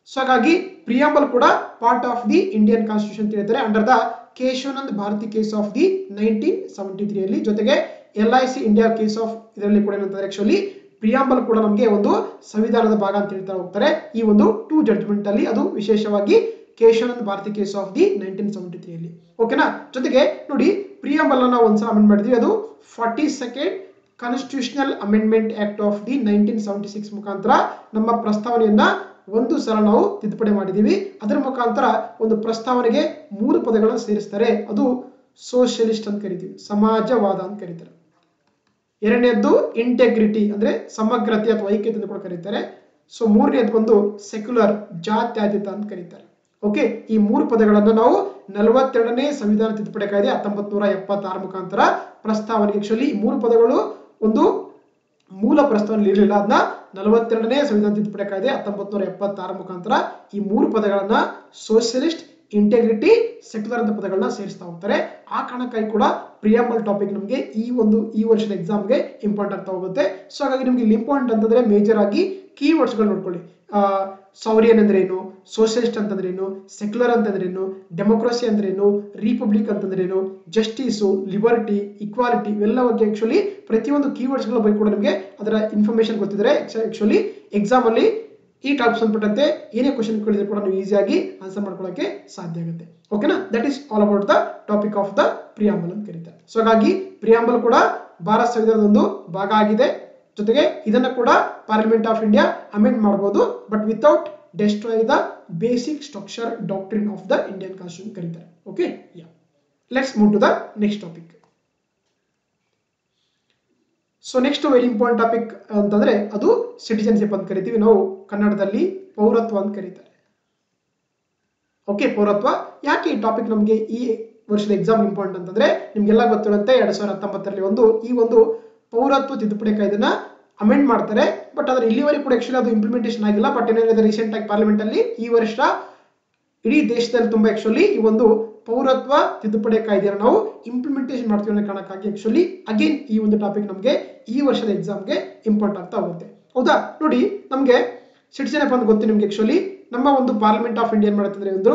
ಸೊ ಹಾಗಾಗಿ ಪ್ರಿಯಾಂಬಲ್ ಕೂಡ part of the Indian constitution ಅಂತ ಹೇಳ್ತಾರೆ under the Keshavanand Bharati case of the 1973 ಅಲ್ಲಿ. ಜೊತೆಗೆ LIC ಇಂಡಿಯಾ ಕೇಸ್ ಆಫ್ ಇದರಲ್ಲಿ ಕೂಡ ಏನಂತಂದ್ರೆ ಆಕ್ಚುಲಿ ಪ್ರಿಯಾಂಬಲ್ ಕೂಡ ನಮಗೆ ಒಂದು ಸಂವಿಧಾನದ ಭಾಗ ಅಂತ ಹೇಳ್ತಾ ಹೋಗ್ತಾರೆ ಈ ಒಂದು 2 ಜಡ್ಜ್ಮೆಂಟ್ ಅಲ್ಲಿ. ಅದು ವಿಶೇಷವಾಗಿ Keshavanand Bharati case of the 1973 ಅಲ್ಲಿ. ಓಕೆನಾ. ಜೊತೆಗೆ ನೋಡಿ ಪ್ರಿಯಾಂಬಲ್ ಅನ್ನ ಒಂದ್ಸಲ ಅಮೆಂಡ್ ಮಾಡಿದ್ವಿ. ಅದು 42nd constitutional amendment act of the 1976 ಮುಖಾಂತರ ನಮ್ಮ ಪ್ರಸ್ತಾವನೆಯನ್ನ ಒಂದು ಸಲ ನಾವು ತಿದ್ದುಪಡಿ ಮಾಡಿದೀವಿ. ಅದರ ಮುಖಾಂತರ ಒಂದು ಪ್ರಸ್ತಾವನೆಗೆ 3 ಪದಗಳನ್ನು ಸೇರಿಸ್ತಾರೆ. ಅದು ಸೋಷಿಯಲಿಸ್ಟ್ ಅಂತ ಕರಿತೀವಿ, ಸಮಾಜವಾದ ಅಂತ ಕರೀತಾರೆ. ಎರಡನೇದ್ದು ಇಂಟೆಗ್ರಿಟಿ ಅಂದ್ರೆ ಸಮಗ್ರತೆ ಅಥವಾ ಐಕ್ಯತೆ ಅಂತ ಕೂಡ ಕರೀತಾರೆ. ಸೊ ಮೂರನೇದು ಬಂದು ಸೆಕ್ಯುಲರ್, ಜಾತ್ಯತೀತ ಅಂತ ಕರೀತಾರೆ. ಓಕೆ, ಈ 3 ಪದಗಳನ್ನು ನಾವು 42ನೇ ಸಂವಿಧಾನ ತಿದ್ದುಪಡಿ ಕಾಯ್ದೆ 1976 ಮುಖಾಂತರ ಪ್ರಸ್ತಾವನೆಗೆ ಆಕ್ಚುಲಿ ಈ 3 ಪದಗಳು ಒಂದು ಮೂಲ ಪ್ರಸ್ತಾವನೆ ಇರಲಿಲ್ಲ. ಅದನ್ನ 42ನೇ ಸಂವಿಧಾನ ತಿದ್ದುಪಡಿ ಕಾಯ್ದೆ 1976 ಮುಖಾಂತರ ಈ 3 ಪದಗಳನ್ನ ಸೋಷಿಯಲಿಸ್ಟ್, ಇಂಟೆಗ್ರಿಟಿ, ಸೆಕ್ಯುಲರ್ ಅಂತ ಪದಗಳನ್ನ ಸೇರಿಸ್ತಾ ಹೋಗ್ತಾರೆ. ಆ ಕಾರಣಕ್ಕಾಗಿ ಕೂಡ ಪ್ರಿಯಾಂಬಲ್ ಟಾಪಿಕ್ ನಮಗೆ ಈ ವರ್ಷದ ಎಕ್ಸಾಮ್ಗೆ ಇಂಪಾರ್ಟೆಂಟ್ ಆಗ್ತಾ ಹೋಗುತ್ತೆ. ಸೊ ಹಾಗಾಗಿ ನಿಮ್ಗೆ ಇಲ್ಲಿ ಇಂಪಾರ್ಟೆಂಟ್ ಅಂತಂದ್ರೆ ಮೇಜರ್ ಆಗಿ ಕೀವರ್ಡ್ಸ್ಗಳು ನೋಡ್ಕೊಳ್ಳಿ. ಸಾವರಿಯನ್ ಅಂದ್ರೆ ಏನು, ಸೋಷಿಯಲಿಸ್ಟ್ ಅಂತಂದ್ರೆ ಏನು, ಸೆಕ್ಯುಲರ್ ಅಂತಂದ್ರೆ ಏನು, ಡೆಮೋಕ್ರಸಿ ಅಂದ್ರೆ ಏನು, ರಿಪಬ್ಲಿಕ್ ಅಂತಂದ್ರೆ ಏನು, ಜಸ್ಟಿಸು, ಲಿಬರ್ಟಿ, ಇಕ್ವಾಲಿಟಿ ಇವೆಲ್ಲ ಬಗ್ಗೆ ಆಕ್ಚುಲಿ ಪ್ರತಿಯೊಂದು ಕೀವರ್ಡ್ಸ್ಗಳ ಬಗ್ಗೆ ಕೂಡ ನಿಮಗೆ ಅದರ ಇನ್ಫಾರ್ಮೇಶನ್ ಗೊತ್ತಿದ್ರೆ ಆಕ್ಚುಲಿ ಎಕ್ಸಾಮ್ ಅಲ್ಲಿ ಈ ಟಾಪಿಕ್ ಸಂಬಂಧಪಟ್ಟಂತೆ ಏನೇ ಕ್ವಶನ್ ಕೇಳಿದ್ರೆ ಕೂಡ ನೀವು ಈಸಿಯಾಗಿ ಆನ್ಸರ್ ಮಾಡ್ಕೊಳ್ಳೋಕೆ ಸಾಧ್ಯ ಆಗುತ್ತೆ. ಓಕೆನಾ. That is all about the topic of the preamble ಅಂತ ಕರೀತಾರೆ. ಸೊ ಹಾಗಾಗಿ ಪ್ರಿಯಾಂಬಲ್ ಕೂಡ ಭಾರತ ಸಂವಿಧಾನದ ಒಂದು ಭಾಗ ಆಗಿದೆ. ಜೊತೆಗೆ ಇದನ್ನ ಕೂಡ ಪಾರ್ಲಿಮೆಂಟ್ ಆಫ್ ಇಂಡಿಯಾ ಅಮೆಂಡ್ ಮಾಡಬಹುದು, but without destroy the basic structure doctrine of the Indian constitution ಕರೀತಾರೆ. Okay, ya, let's move to the next topic. So next very important topic ಅಂತಂದ್ರೆ ಅದು ಸಿಟಿಜನ್ಶಿಪ್ ಅಂತ ಕರಿತೀವಿ ನಾವು, ಕನ್ನಡದಲ್ಲಿ ಪೌರತ್ವ ಅಂತ ಕರೀತಾರೆ. ಓಕೆ, ಪೌರತ್ವ. ಯಾಕೆ ಈ ಟಾಪಿಕ್ ನಮಗೆ ಈ ವರ್ಷದ ಎಕ್ಸಾಮ್ ಇಂಪಾರ್ಟೆಂಟ್ ಅಂತಂದ್ರೆ ನಿಮ್ಗೆಲ್ಲ ಗೊತ್ತಿರುತ್ತೆ 2019ರಲ್ಲಿ ಈ ಒಂದು ಪೌರತ್ವ ತಿದ್ದುಪಡಿ ಕಾಯ್ದೆನ ಅಮೆಂಡ್ ಮಾಡ್ತಾರೆ. ಬಟ್ ಅದ್ರ ಇಲ್ಲಿವರೆಗೂ ಕೂಡ ಆಕ್ಚುಲಿ ಅದು ಇಂಪ್ಲಿಮೆಂಟೇಷನ್ ಆಗಿಲ್ಲ. ಬಟ್ ಏನಾಗಿದೆ, ರೀಸೆಂಟ್ ಆಗಿ ಪಾರ್ಲಿಮೆಂಟ್ ಅಲ್ಲಿ ಈ ವರ್ಷ ಇಡೀ ದೇಶದಲ್ಲಿ ತುಂಬಾ ಆಕ್ಚುಲಿ ಈ ಒಂದು ಪೌರತ್ವ ತಿದ್ದುಪಡಿ ಕಾಯ್ದೆಯನ್ನು ನಾವು ಇಂಪ್ಲಿಮೆಂಟೇಷನ್ ಮಾಡ್ತೀವಿ ಅನ್ನೋ ಕಾರಣಕ್ಕಾಗಿ ಆಕ್ಚುಲಿ ಅಗೇನ್ ಈ ಒಂದು ಟಾಪಿಕ್ ನಮಗೆ ಈ ವರ್ಷದ ಎಕ್ಸಾಮ್ಗೆ ಇಂಪಾರ್ಟೆಂಟ್ ಆಗ್ತಾ ಹೋಗುತ್ತೆ. ಹೌದಾ. ನೋಡಿ, ನಮಗೆ ಸಿಟಿಜನ್ಶಿಪ್ ಅಂತ ಗೊತ್ತು ನಿಮ್ಗೆ. ಆಕ್ಚುಲಿ ನಮ್ಮ ಒಂದು ಪಾರ್ಲಿಮೆಂಟ್ ಆಫ್ ಇಂಡಿಯಾ ಮಾಡುತ್ತೆ ಒಂದು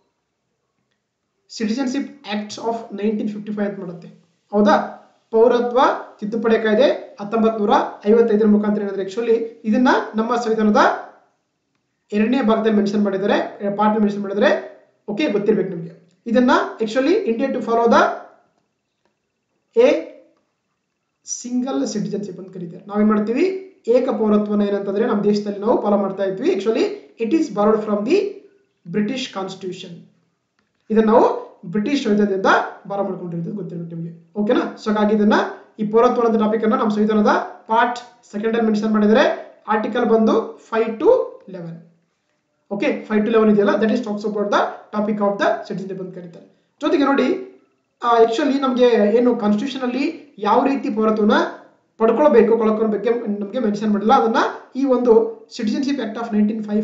ಸಿಟಿಜನ್ಶಿಪ್ ಆಕ್ಟ್ ಆಫ್ 1955 ಅಂತ ಮಾಡುತ್ತೆ. ಹೌದಾ. ಪೌರತ್ವ ತಿದ್ದುಪಡಿ ಕಾಯ್ದೆ 1955 ಮುಖಾಂತರ ಏನಾದ್ರೆ ಆಕ್ಚುಲಿ ಇದನ್ನ ನಮ್ಮ ಸಂವಿಧಾನದ 2ನೇ ಭಾಗದಲ್ಲಿ ಮೆನ್ಷನ್ ಮಾಡಿದ್ದಾರೆ, ಪಾರ್ಟ್ ಮೆನ್ಷನ್ ಮಾಡಿದ್ದಾರೆ. ಓಕೆ, ಗೊತ್ತಿರ್ಬೇಕು ನಿಮಗೆ. ಇದನ್ನ actually India to follow the a single citizenship ಅಂತ ಕರೀತಾರೆ. ನಾವೇನ್ ಮಾಡ್ತೀವಿ, ಏಕ ಪೌರತ್ವನ ಏನಂತಂದ್ರೆ ನಮ್ಮ ದೇಶದಲ್ಲಿ ನಾವು ಫಾಲೋ ಮಾಡ್ತಾ ಇದ್ವಿ. Actually it is borrowed from the British constitution. ಇದನ್ನ ನಾವು ಬ್ರಿಟಿಷ್ ಸಂವಿಧಾನದಿಂದ ಬಾರೋ ಮಾಡ್ಕೊಂಡಿರೋದು ಗೊತ್ತಿರ್ಬೇಕು ನಿಮಗೆ. ಓಕೆನಾ. ಸೊ ಹಾಗಾಗಿ ಇದನ್ನ ಈ ಪೌರತ್ವ ಅಂತ ಟಾಪಿಕ್ ಅನ್ನ ನಮ್ಮ ಸಂವಿಧಾನದ ಪಾರ್ಟ್ 2 ಮೆನ್ಷನ್ ಮಾಡಿದರೆ ಆರ್ಟಿಕಲ್ ಬಂದು 5 to 11. ಓಕೆ, 5 to 11 ಇದೆಯಲ್ಲ, that is talks about the topic of the citizenship ಅಂತ ಕರೀತಾರೆ. ಜೊತೆಗೆ ನೋಡಿ, ಆಕ್ಚುಲಿ ನಮಗೆ ಏನು ಕಾನ್ಸ್ಟಿಟ್ಯೂಷನ್ ಅಲ್ಲಿ ಯಾವ ರೀತಿ ಪೌರತ್ವನ ಪಡ್ಕೊಳ್ಬೇಕು ಬಗ್ಗೆ ನಮಗೆ ಮೆನ್ಷನ್ ಮಾಡಿಲ್ಲ. ಅದನ್ನ ಈ ಒಂದು ಸಿಟಿಜನ್ಶಿಪ್ ಆಕ್ಟ್ ಆಫ್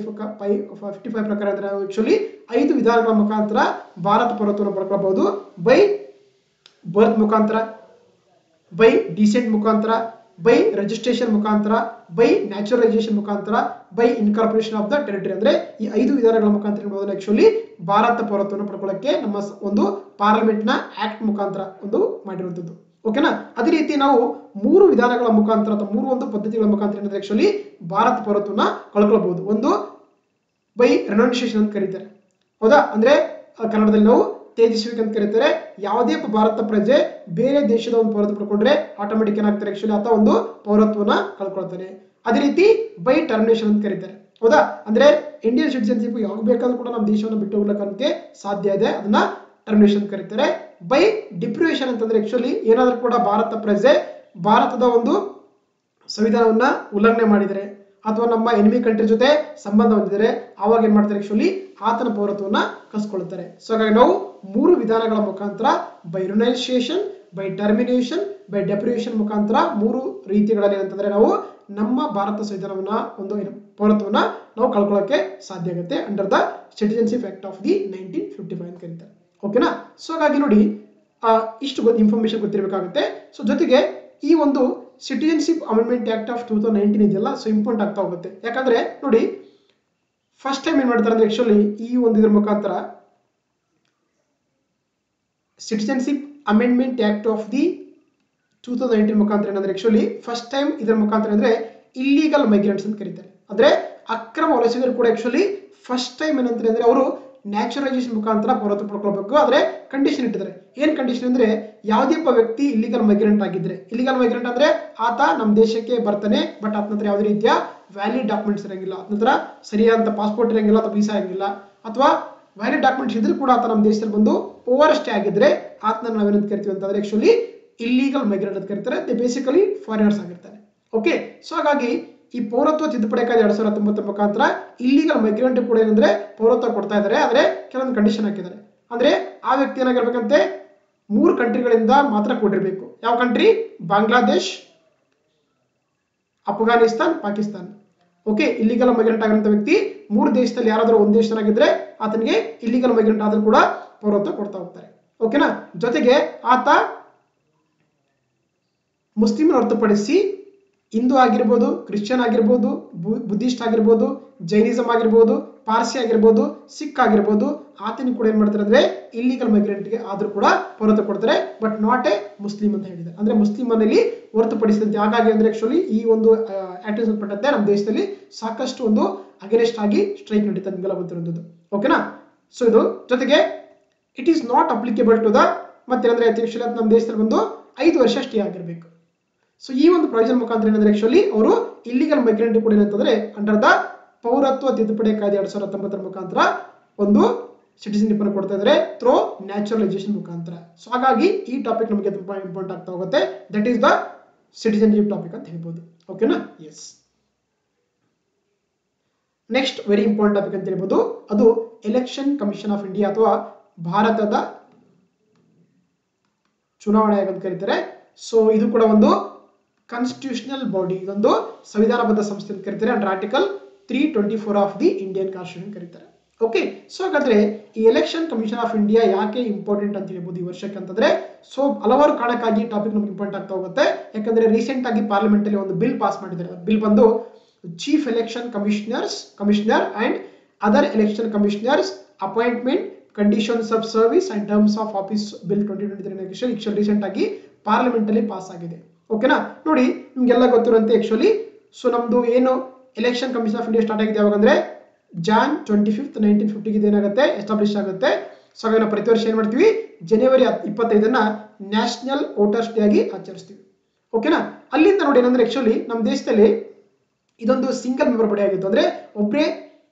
1955 ಪ್ರಕಾರ ಅಂದ್ರೆ ಆಕ್ಚುಲಿ 5 ವಿಧಾನಗಳ ಮುಖಾಂತರ ಭಾರತ ಪೌರತ್ವವನ್ನು ಪಡ್ಕೊಳ್ಬಹುದು. ಬೈ ಬರ್ತ್ ಮುಖಾಂತರ, ಬೈ ಡಿಸೆಂಟ್ ಮುಖಾಂತರ, ಬೈ ರಿಜಿಸ್ಟ್ರೇಷನ್ ಮುಖಾಂತರ, ಬೈ ನ್ಯಾಚುರಲೈಸೇಷನ್ ಮುಖಾಂತರ, by incorporation of the territory. ಅಂದ್ರೆ ಈ 5 ವಿಧಾನಗಳ ಮುಖಾಂತರ ಆಕ್ಚುಲಿ ಭಾರತ ಪೌರತ್ವವನ್ನು ಪಡ್ಕೊಳ್ಳಕ್ಕೆ ನಮ್ಮ ಒಂದು ಪಾರ್ಲಿಮೆಂಟ್ ನ ಆಕ್ಟ್ ಮುಖಾಂತರ ಒಂದು ಮಾಡಿರುವಂತದ್ದು. ಓಕೆನಾ. ಅದೇ ರೀತಿ ನಾವು 3 ವಿಧಾನಗಳ ಮುಖಾಂತರ ಅಥವಾ 3 ಒಂದು ಪದ್ಧತಿಗಳ ಮುಖಾಂತರ ಏನಾದ್ರೆ ಆಕ್ಚುಲಿ ಭಾರತ ಪೌರತ್ವನ ಕಳ್ಕೊಳ್ಬಹುದು. ಒಂದು ಬೈ ರೆನೌನ್ಸಿಯೇಷನ್ ಅಂತ ಕರೀತಾರೆ. ಹೌದಾ. ಅಂದ್ರೆ ಕನ್ನಡದಲ್ಲಿ ನಾವು ತೇಜಸ್ವಿಕೆ ಅಂತ ಕರೀತಾರೆ. ಯಾವುದೇ ಭಾರತ ಪ್ರಜೆ ಬೇರೆ ದೇಶದ ಒಂದು ಪೌರತ್ವ ಪಡ್ಕೊಂಡ್ರೆ ಆಟೋಮೆಟಿಕ್ ಏನಾಗ್ತಾರೆ ಆಕ್ಚುಲಿ ಆತ ಒಂದು ಪೌರತ್ವನ ಕಳ್ಕೊಳ್ತಾನೆ. ಅದೇ ರೀತಿ ಬೈ ಟರ್ಮಿನೇಷನ್ ಅಂತ ಕರೀತಾರೆ. ಹೌದಾ. ಅಂದ್ರೆ ಇಂಡಿಯನ್ ಸಿಟಿಜನ್ಶಿಪ್ ಯಾವಾಗ ಬೇಕಾದ್ರೂ ಕೂಡ ನಮ್ಮ ದೇಶವನ್ನು ಬಿಟ್ಟು ಹೋಗ್ಲಿಕ್ಕೆ ಸಾಧ್ಯ ಇದೆ, ಅದನ್ನ ಟರ್ಮಿನೇಷನ್ ಕರೀತಾರೆ. ಬೈ ಡಿಪ್ರಿವೇಷನ್ ಅಂತಂದ್ರೆ ಆಕ್ಚುಲಿ ಏನಾದ್ರೂ ಕೂಡ ಭಾರತ ಪ್ರಜೆ ಭಾರತದ ಒಂದು ಸಂವಿಧಾನವನ್ನ ಉಲ್ಲಂಘನೆ ಮಾಡಿದರೆ ಅಥವಾ ನಮ್ಮ ಎನಿಮಿ ಕಂಟ್ರಿ ಜೊತೆ ಸಂಬಂಧ ಹೊಂದಿದರೆ ಅವಾಗ ಏನ್ ಮಾಡ್ತಾರೆ ಆಕ್ಚುಲಿ ಆತನ ಪೌರತ್ವವನ್ನ ಕಸ್ಕೊಳ್ತಾರೆ. ಸೊ ಹಾಗಾಗಿ ನಾವು 3 ವಿಧಾನಗಳ ಮುಖಾಂತರ by renunciation, by termination, by deprivation ಮುಖಾಂತರ 3 ರೀತಿಗಳಲ್ಲಿ ಏನಂತಂದ್ರೆ ನಾವು ನಮ್ಮ ಭಾರತ ಸಂವಿಧಾನವನ್ನ ಒಂದು ಪೌರತ್ವವನ್ನ ನಾವು ಕಳ್ಕೊಳ್ಳೋಕೆ ಸಾಧ್ಯ ಆಗುತ್ತೆ under the citizenship act of the 1955 ಅಂತ ಕರೀತಾರೆ. ಓಕೆನಾ. ಸೊ ಹಾಗಾಗಿ ನೋಡಿ, ಇಷ್ಟು ಇನ್ಫಾರ್ಮೇಶನ್ ಗೊತ್ತಿರಬೇಕಾಗುತ್ತೆ. ಸೊ ಜೊತೆಗೆ ಈ ಒಂದು ಸಿಟಿಜನ್ಶಿಪ್ ಅಮೆಂಡ್ಮೆಂಟ್ ಆಕ್ಟ್ ಆಫ್ 2019 ಇದೆಯಲ್ಲ, ಸೊ ಇಂಪಾರ್ಟೆಂಟ್ ಆಗ್ತಾ ಹೋಗುತ್ತೆ. ಯಾಕಂದ್ರೆ ನೋಡಿ, ಫಸ್ಟ್ ಟೈಮ್ ಏನ್ ಮಾಡ್ತಾರೆ ಅಂದ್ರೆ ಆಕ್ಚುಲಿ ಈ ಒಂದು ಇದ್ರ ಮುಖಾಂತರ citizenship amendment act of the 2019 ಮುಖಾಂತರ ಏನಂದ್ರೆ ಆಕ್ಚುಲಿ ಫಸ್ಟ್ ಟೈಮ್ ಇದರ ಮುಖಾಂತರ ಅಂದ್ರೆ ಇಲ್ಲಿಗಲ್ ಮೈಗ್ರೆಂಟ್ಸ್ ಅಂತ ಕರೀತಾರೆ. ಅಂದ್ರೆ ಅಕ್ರಮ ವಲಸಿಗರು ಕೂಡ ಆಕ್ಚುಲಿ ಫಸ್ಟ್ ಟೈಮ್ ಏನಂತಾರೆ ಅಂದ್ರೆ ಅವರು ನ್ಯಾಚುರಲೈಸೇಷನ್ ಮುಖಾಂತರ ಪೌರತ್ವ ಪಡ್ಕೊಳ್ಬೇಕು. ಆದ್ರೆ ಕಂಡೀಷನ್ ಇಟ್ಟಿದ್ದಾರೆ. ಏನ್ ಕಂಡೀಷನ್ ಅಂದ್ರೆ ಯಾವುದೇ ಒಬ್ಬ ವ್ಯಕ್ತಿ ಇಲ್ಲಿಗಲ್ ಮೈಗ್ರೆಂಟ್ ಆಗಿದ್ರೆ, ಇಲ್ಲಿಗಲ್ ಮೈಗ್ರೆಂಟ್ ಅಂದ್ರೆ ಆತ ನಮ್ಮ ದೇಶಕ್ಕೆ ಬರ್ತಾನೆ, ಬಟ್ ಆತನ ಹತ್ರ ಯಾವುದೇ ರೀತಿಯ ವ್ಯಾಲಿಡ್ ಡಾಕ್ಯುಮೆಂಟ್ಸ್ ಇರಂಗಿಲ್ಲ, ಆತನ ಹತ್ರ ಸರಿಯಾದ ಪಾಸ್ಪೋರ್ಟ್ ಇರಂಗಿಲ್ಲ ಅಥವಾ ವೀಸಾ ಇರಂಗಿಲ್ಲ, ಅಥವಾ ವ್ಯಾಲಿಡ್ ಡಾಕ್ಯುಮೆಂಟ್ಸ್ ಇದ್ರೂ ಕೂಡ ಆತ ನಮ್ಮ ದೇಶದಲ್ಲಿ ಬಂದು ಓವರ್ ಸ್ಟೇ ಆಗಿದ್ರೆ ಆತನ ನಾವೇನಂತ ಕರಿತೀವಿ ಅಂತಂದ್ರೆ ಆಕ್ಚುಲಿ ಇಲ್ಲಿಗಲ್ ಮೈಗ್ರೆಂಟ್ ಅಂತ ಕರೀತಾರೆ. ದೇ ಬೇಸಿಕಲಿ ಫಾರಿನರ್ಸ್ ಆಗಿರ್ತಾರೆ. ಓಕೆ, ಸೊ ಹಾಗಾಗಿ ಈ ಪೌರತ್ವ ತಿದ್ದುಪಡಿ ಕಾಯ್ದೆ 2019 ಮುಖಾಂತರ ಇಲ್ಲಿಗಲ್ ಮೈಗ್ರೆಂಟ್ ಕೂಡ ಏನಂದ್ರೆ ಪೌರತ್ವ ಕೊಡ್ತಾ ಇದ್ದಾರೆ. ಆದ್ರೆ ಕೆಲವೊಂದು ಕಂಡೀಷನ್ ಹಾಕಿದ್ದಾರೆ. ಅಂದ್ರೆ ಆ ವ್ಯಕ್ತಿ ಏನಾಗಿರ್ಬೇಕಂತೆ 3 ಕಂಟ್ರಿಗಳಿಂದ ಮಾತ್ರ ಕೂಡಿರ್ಬೇಕು. ಯಾವ country? Bangladesh, Afghanistan, Pakistan. Okay, illegal migrant ಆಗಿರುವಂತ ವ್ಯಕ್ತಿ 3 ದೇಶದಲ್ಲಿ ಯಾರಾದರೂ ಒಂದು ದೇಶನಾಗಿದ್ರೆ ಆತನಿಗೆ ಇಲ್ಲಿಗಲ್ ಮೈಗ್ರೆಂಟ್ ಆದ್ರೂ ಕೂಡ ಪೌರತ್ವ ಕೊಡ್ತಾ ಹೋಗ್ತಾರೆ. ಓಕೆನಾ? ಜೊತೆಗೆ ಆತ ಮುಸ್ಲಿಂ ಹೊರತುಪಡಿಸಿ ಹಿಂದೂ ಆಗಿರ್ಬೋದು, ಕ್ರಿಶ್ಚಿಯನ್ ಆಗಿರ್ಬೋದು, ಬುದ್ಧಿಸ್ಟ್ ಆಗಿರ್ಬೋದು, ಜೈನಿಸಮ್ ಆಗಿರ್ಬೋದು, ಪಾರ್ಸಿ ಆಗಿರ್ಬೋದು, ಸಿಖ್ ಆಗಿರ್ಬೋದು, ಆತನಿಗೆ ಕೂಡ ಏನ್ ಮಾಡ್ತಾರೆ ಅಂದ್ರೆ ಇಲ್ಲಿಗಲ್ ಮೈಗ್ರೆಂಟ್ಗೆ ಆದ್ರೂ ಕೂಡ ಪೌರತ್ವ ಕೊಡ್ತಾರೆ, ಬಟ್ ನಾಟ್ ಎ ಮುಸ್ಲಿಂ ಅಂತ ಹೇಳಿದ್ದಾರೆ. ಅಂದ್ರೆ ಮುಸ್ಲಿಂ ಮನೆಯಲ್ಲಿ ಹೊರತುಪಡಿಸಿದಂತೆ. ಹಾಗಾಗಿ ಅಂದ್ರೆ ಆಕ್ಚುಲಿ ಈ ಒಂದು ಆಕ್ಟ್ ಸಂಬಂಧಪಟ್ಟಂತೆ ನಮ್ಮ ದೇಶದಲ್ಲಿ ಸಾಕಷ್ಟು ಒಂದು ಅಗೇನೆಸ್ಟ್ ಆಗಿ ಸ್ಟ್ರೈಕ್ ನಡೀತಾ ನಿಮಗೆಲ್ಲ ಗೊತ್ತಿರುವಂಥದ್ದು. ಓಕೆನಾ? ಸೊ ಇದು ಜೊತೆಗೆ it is not applicable to the ಮತ್ತೇನಂದ್ರೆ ಆಕ್ಚುಲಿ ನಮ್ಮ ದೇಶದಲ್ಲಿ ಒಂದು 5 ವರ್ಷ ಸ್ಟೇ ಆಗಿರಬೇಕು. ಸೊ ಈ ಒಂದು ಪ್ರೊವಿಷನ್ ಮುಖಾಂತರ ಏನಂದ್ರೆ ಆಕ್ಚುಲಿ ಅವರು ಇಲ್ಲಿಗಲ್ ಮೈಗ್ರೆಂಟ್ ಕೂಡ ಏನಂತಂದ್ರೆ ಅಂಡರ್ ದ ಪೌರತ್ವ ತಿದ್ದುಪಡಿ ಕಾಯ್ದೆ 2019 ಮುಖಾಂತರ ಒಂದು ಸಿಟಿಜನ್ಶಿಪ್ ಅನ್ನು ಕೊಡ್ತಾ ಇದ್ದಾರೆ ಥ್ರೂ ನ್ಯಾಚುರಲೈಸೇಷನ್ ಮುಖಾಂತರ. ಸೊ ಹಾಗಾಗಿ ಈ ಟಾಪಿಕ್ ನಮಗೆ ತುಂಬಾ ಇಂಪಾರ್ಟೆಂಟ್ ಆಗ್ತಾ ಹೋಗುತ್ತೆ. That is the citizenship topic ಅಂತ ಹೇಳ್ಬೋದು. ಓಕೆನಾ? Yes. Next very important topic ಅಂತ ಹೇಳ್ಬೋದು, ಅದು ಎಲೆಕ್ಷನ್ ಕಮಿಷನ್ ಆಫ್ ಇಂಡಿಯಾ ಅಥವಾ ಭಾರತದ ಚುನಾವಣೆ ಆಯೋಗ ಅಂತ ಕರೀತಾರೆ. ಸೊ ಇದು ಕೂಡ ಒಂದು ಕಾನ್ಸ್ಟಿಟ್ಯೂಷನಲ್ ಬಾಡಿ, ಇದೊಂದು ಸಂವಿಧಾನಬದ್ಧ ಸಂಸ್ಥೆ ಅಂತ ಕರೀತಾರೆ. Under article 324 of the Indian constitution ಕರೀತಾರೆ. ಓಕೆ, ಸೊ ಹಾಗಾದ್ರೆ ಈ ಎಲೆಕ್ಷನ್ ಕಮಿಷನ್ ಆಫ್ ಇಂಡಿಯಾ ಯಾಕೆ ಇಂಪಾರ್ಟೆಂಟ್ ಅಂತ ಹೇಳ್ಬೋದು ಈ ವರ್ಷಕ್ಕೆ ಅಂತಂದ್ರೆ, ಸೊ ಹಲವಾರು ಕಾರಣಕ್ಕಾಗಿ ಟಾಪಿಕ್ ನಮ್ಗೆ ಇಂಪಾರ್ಟೆಂಟ್ ಆಗ್ತಾ ಹೋಗುತ್ತೆ. ಯಾಕಂದ್ರೆ ರೀಸೆಂಟ್ ಆಗಿ ಪಾರ್ಲಿಮೆಂಟ್ ಅಲ್ಲಿ ಒಂದು ಬಿಲ್ ಪಾಸ್ ಮಾಡಿದ್ದಾರೆ. ಬಿಲ್ ಬಂದು chief election commissioner and other election commissioners appointment conditions of service and terms of office bill 2023 recent ಆಗಿ ಪಾರ್ಲಿಮೆಂಟ್ ಅಲ್ಲಿ ಪಾಸ್ ಆಗಿದೆ. ಓಕೆನಾ? ನೋಡಿ, ನಿಮ್ಗೆಲ್ಲ ಗೊತ್ತಿರುವಂತೆ ಆಕ್ಚುಲಿ ಸೊ ನಮ್ದು ಏನು election commission of India start ಆಗಿದೆ ಯಾವಾಗ ಅಂದ್ರೆ ಜಾನ್ 25, 1950 ಏನಾಗುತ್ತೆ ಎಸ್ಟಾಬ್ಲಿಷ್ ಆಗುತ್ತೆ. ಸೊ ಹಾಗಾಗಿ ನಾವು ಪ್ರತಿ ವರ್ಷ ಏನ್ ಮಾಡ್ತೀವಿ ಜನವರಿ 25 ನ್ಯಾಷನಲ್ ವೋಟರ್ಸ್ ಡೇ ಆಗಿ ಆಚರಿಸ್ತೀವಿ. ಓಕೆನಾ? ಅಲ್ಲಿಂದ ನೋಡಿ ಏನಂದ್ರೆ ಆಕ್ಚುಲಿ ನಮ್ಮ ದೇಶದಲ್ಲಿ ಇದೊಂದು ಸಿಂಗಲ್ ಮೆಂಬರ್ ಬಾಡಿ ಆಗಿತ್ತು. ಅಂದ್ರೆ ಒಬ್ಬರೇ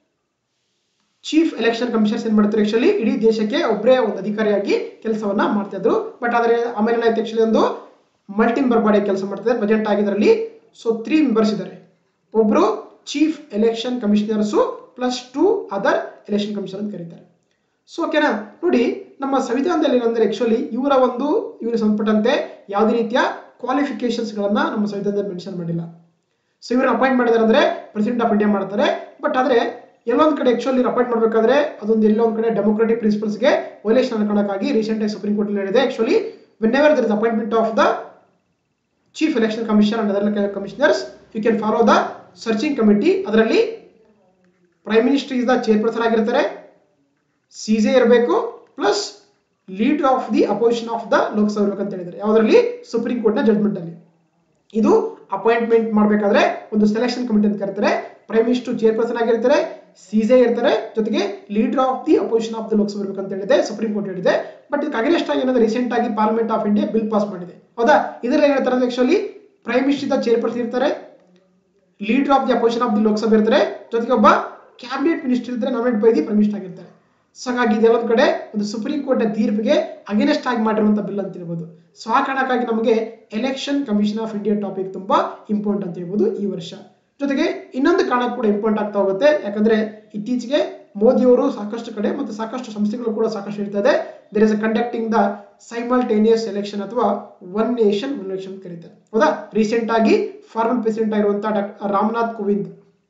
ಚೀಫ್ ಎಲೆಕ್ಷನ್ ಕಮಿಷನರ್ಸ್ ಏನ್ ಮಾಡ್ತಾರೆ ಆಕ್ಚುಲಿ ಇಡೀ ದೇಶಕ್ಕೆ ಒಬ್ಬರೇ ಒಂದು ಅಧಿಕಾರಿಯಾಗಿ ಕೆಲಸವನ್ನ ಮಾಡ್ತಾ ಇದ್ರು. ಬಟ್ ಆದ್ರೆ ಆಮೇಲೆ ಏನಾಯ್ತು ಆಕ್ಚುಲಿ ಒಂದು ಮಲ್ಟಿ ಮೆಂಬರ್ ಬಾಡಿ ಕೆಲಸ ಮಾಡ್ತಿದ್ದಾರೆ. ಪ್ರೆಸೆಂಟ್ ಆಗಿದ್ರಲ್ಲಿ ಸೊ 3 ಮೆಂಬರ್ಸ್ ಇದ್ದಾರೆ. ಒಬ್ರು chief election commissioners plus 2 other election commissioner ಅಂತ ಕರೀತಾರೆ. ಸೊ ಓಕೆನಾ? ನೋಡಿ, ನಮ್ಮ ಸಂವಿಧಾನದಲ್ಲಿ ಏನಂದ್ರೆ ಆಕ್ಚುಲಿ ಇವರು ಸಂಬಂಧಪಟ್ಟಂತೆ ಯಾವುದೇ ರೀತಿಯ ಕ್ವಾಲಿಫಿಕೇಶನ್ಸ್ ಗಳನ್ನ ನಮ್ಮ ಸಂವಿಧಾನದಲ್ಲಿ ಮೆನ್ಷನ್ ಮಾಡಿಲ್ಲ. ಸೊ ಇವ್ರನ್ನ ಅಪಾಯಿಂಟ್ ಮಾಡಿದಾರೆ ಅಂದ್ರೆ ಪ್ರೆಸಿಡೆಂಟ್ ಆಫ್ ಇಂಡಿಯಾ ಮಾಡ್ತಾರೆ. ಬಟ್ ಆದ್ರೆ ಎಲ್ಲೊಂದ್ ಕಡೆ ಆಕ್ಚುಲಿ ಅಪಾಯಿಂಟ್ ಮಾಡಬೇಕಾದ್ರೆ ಅದೊಂದು ಎಲ್ಲೊಂದ್ ಕಡೆ ಡೆಮೋಕ್ರೆಟಿಕ್ ಪ್ರಿನ್ಸಿಪಲ್ಸ್ ಗೆ ವೈಲೇಷನ್ ಅನ್ಕೊಳ್ಳೋಕ್ಕಾಗಿ ರೀಸೆಂಟ್ ಆಗಿ ಸುಪ್ರೀಂ ಕೋರ್ಟ್ ಹೇಳಿದೆ actually whenever there is appointment of the chief election commissioner and other commissioners you can follow the searching committee. ಅದರಲ್ಲಿ prime minister is the chairperson ಆಗಿರ್ತಾರೆ, ಸಿಜೆ ಇರಬೇಕು, plus leader of the opposition of the Lok Sabha ಇರಬೇಕು ಅಂತ ಹೇಳಿದ್ದಾರೆ. ಯಾವುದರಲ್ಲಿ? Supreme court ನ judgment ಅಲ್ಲಿ. ಇದು ಅಪಾಯಿಂಟ್ಮೆಂಟ್ ಮಾಡಬೇಕಾದ್ರೆ ಒಂದು ಸೆಲೆಕ್ಷನ್ ಕಮಿಟಿ ಅಂತ ಕರೀತಾರೆ. ಪ್ರೈಮ್ ಮಿನಿಸ್ಟರ್ ಚೇರ್ಪರ್ಸನ್ ಆಗಿರ್ತಾರೆ, ಸಿಜೆ ಇರ್ತಾರೆ, ಜೊತೆಗೆ leader of the opposition of the Lok Sabha ಇರಬೇಕು ಅಂತ ಹೇಳಿದೆ ಸುಪ್ರೀಂ ಕೋರ್ಟ್ ಹೇಳಿದೆ. ಬಟ್ ಇದಕ್ಕೆ ಅಗೇನೆಸ್ಟ್ ಆಗಿ ಏನಂದ್ರೆ ರೀಸೆಂಟ್ ಆಗಿ parliament of India bill pass ಮಾಡಿದೆ. ಹೌದಾ? ಇದರಲ್ಲಿ ಏನ್ ಹೇಳ್ತಾರೆ ಆಕ್ಚುಲಿ ಪ್ರೈಮ್ ಮಿನಿಸ್ಟರ್ ಚೇರ್ಪರ್ಸನ್ ಇರ್ತಾರೆ, leader of the opposition of the Lok Sabha ಇರ್ತಾರೆ, ಜೊತೆಗೆ ಒಬ್ಬ ಕ್ಯಾಬಿನೆಟ್ ಮಿನಿಸ್ಟರ್ ಇರ್ತಾರೆ, nominate by the prime minister ಆಗಿರ್ತಾರೆ. ಸೊ ಹಾಗಾಗಿ ಇದೆಲ್ಲೊಂದ್ ಕಡೆ ಒಂದು ಸುಪ್ರೀಂ ಕೋರ್ಟ್ ತೀರ್ಪಿಗೆ ಅಗೇನೆಸ್ಟ್ ಆಗಿ ಮಾಡಿರುವಂತ ಬಿಲ್ ಅಂತ ಹೇಳ್ಬೋದು. ಸೊ ಆ ಕಾರಣಕ್ಕಾಗಿ ನಮಗೆ election commission of India topic ತುಂಬಾ ಇಂಪಾರ್ಟೆಂಟ್ ಅಂತ ಹೇಳ್ಬೋದು ಈ ವರ್ಷ. ಜೊತೆಗೆ ಇನ್ನೊಂದು ಕಾರಣ ಕೂಡ ಇಂಪಾರ್ಟೆಂಟ್ ಆಗ್ತಾ ಹೋಗುತ್ತೆ. ಯಾಕಂದ್ರೆ ಇತ್ತೀಚೆಗೆ ಮೋದಿ ಅವರು ಸಾಕಷ್ಟು ಕಡೆ ಮತ್ತು ಸಾಕಷ್ಟು ಸಂಸ್ಥೆಗಳು ಕೂಡ ಸಾಕಷ್ಟು ಹೇಳ್ತಾ there is conducting the simultaneous election ಅಥವಾ ಒನ್ ನೇಷನ್ ಒನ್ ಎಲೆಕ್ಷನ್ ಕರೀತಾರೆ. ಹೌದಾ? ರೀಸೆಂಟ್ ಆಗಿ ಫಾರ್ಮರ್ ಪ್ರೆಸಿಡೆಂಟ್ ಆಗಿರುವಂತಹ ರಾಮನಾಥ್ ಕೋವಿಂದ್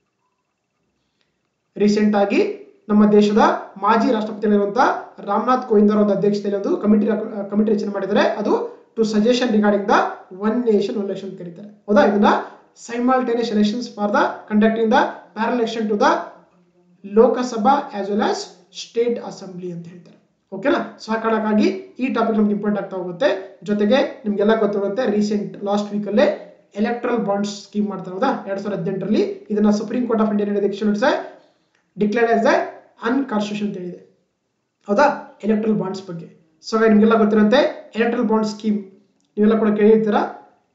ರೀಸೆಂಟ್ ಆಗಿ ನಮ್ಮ ದೇಶದ ಮಾಜಿ ರಾಷ್ಟ್ರಪತಿಯಾಗಿರುವಂತಹ ರಾಮನಾಥ್ ಕೋವಿಂದ್ ಅವರ ಒಂದು ಅಧ್ಯಕ್ಷತೆಯಲ್ಲಿ ಒಂದು ಕಮಿಟಿ ರಚನೆ ಮಾಡಿದ್ದಾರೆ. ಅದು to suggestion regarding the one nation one election ಕರೀತಾರೆ. ಹೌದಾ? ಇದನ್ನ simultaneous elections for the conducting the parallel election to the Lok Sabha as well as state assembly ಅಂತ ಹೇಳ್ತಾರೆ. ಓಕೆನಾ? ಸೊ ಆ ಕಾರಣಕ್ಕಾಗಿ ಈ ಟಾಪಿಕ್ ನಮ್ಗೆ ಇಂಪಾರ್ಟೆಂಟ್ ಆಗ್ತಾ ಹೋಗುತ್ತೆ. ಜೊತೆಗೆ ನಿಮ್ಗೆಲ್ಲ ಗೊತ್ತಿರುತ್ತೆ ರೀಸೆಂಟ್ ಲಾಸ್ಟ್ ವೀಕ್ ಅಲ್ಲೇ ಎಲೆಕ್ಟ್ರಲ್ ಬಾಂಡ್ಸ್ ಸ್ಕೀಮ್ ಮಾಡ್ತಾರೆ ಹೌದಾ 2018ರಲ್ಲಿ. ಇದನ್ನ supreme court of India declared as a unconstitution ಅಂತ ಹೇಳಿದೆ ಹೌದಾ ಎಲೆಕ್ಟ್ರಲ್ ಬಾಂಡ್ಸ್ ಬಗ್ಗೆ. ಸೊ ನಿಮ್ಗೆಲ್ಲ ಗೊತ್ತಿರುತ್ತೆ ಎಲೆಕ್ಟ್ರಲ್ ಬಾಂಡ್ ಸ್ಕೀಮ್ ನೀವೆಲ್ಲ ಕೂಡ ಕೇಳಿರ್ತೀರಾ.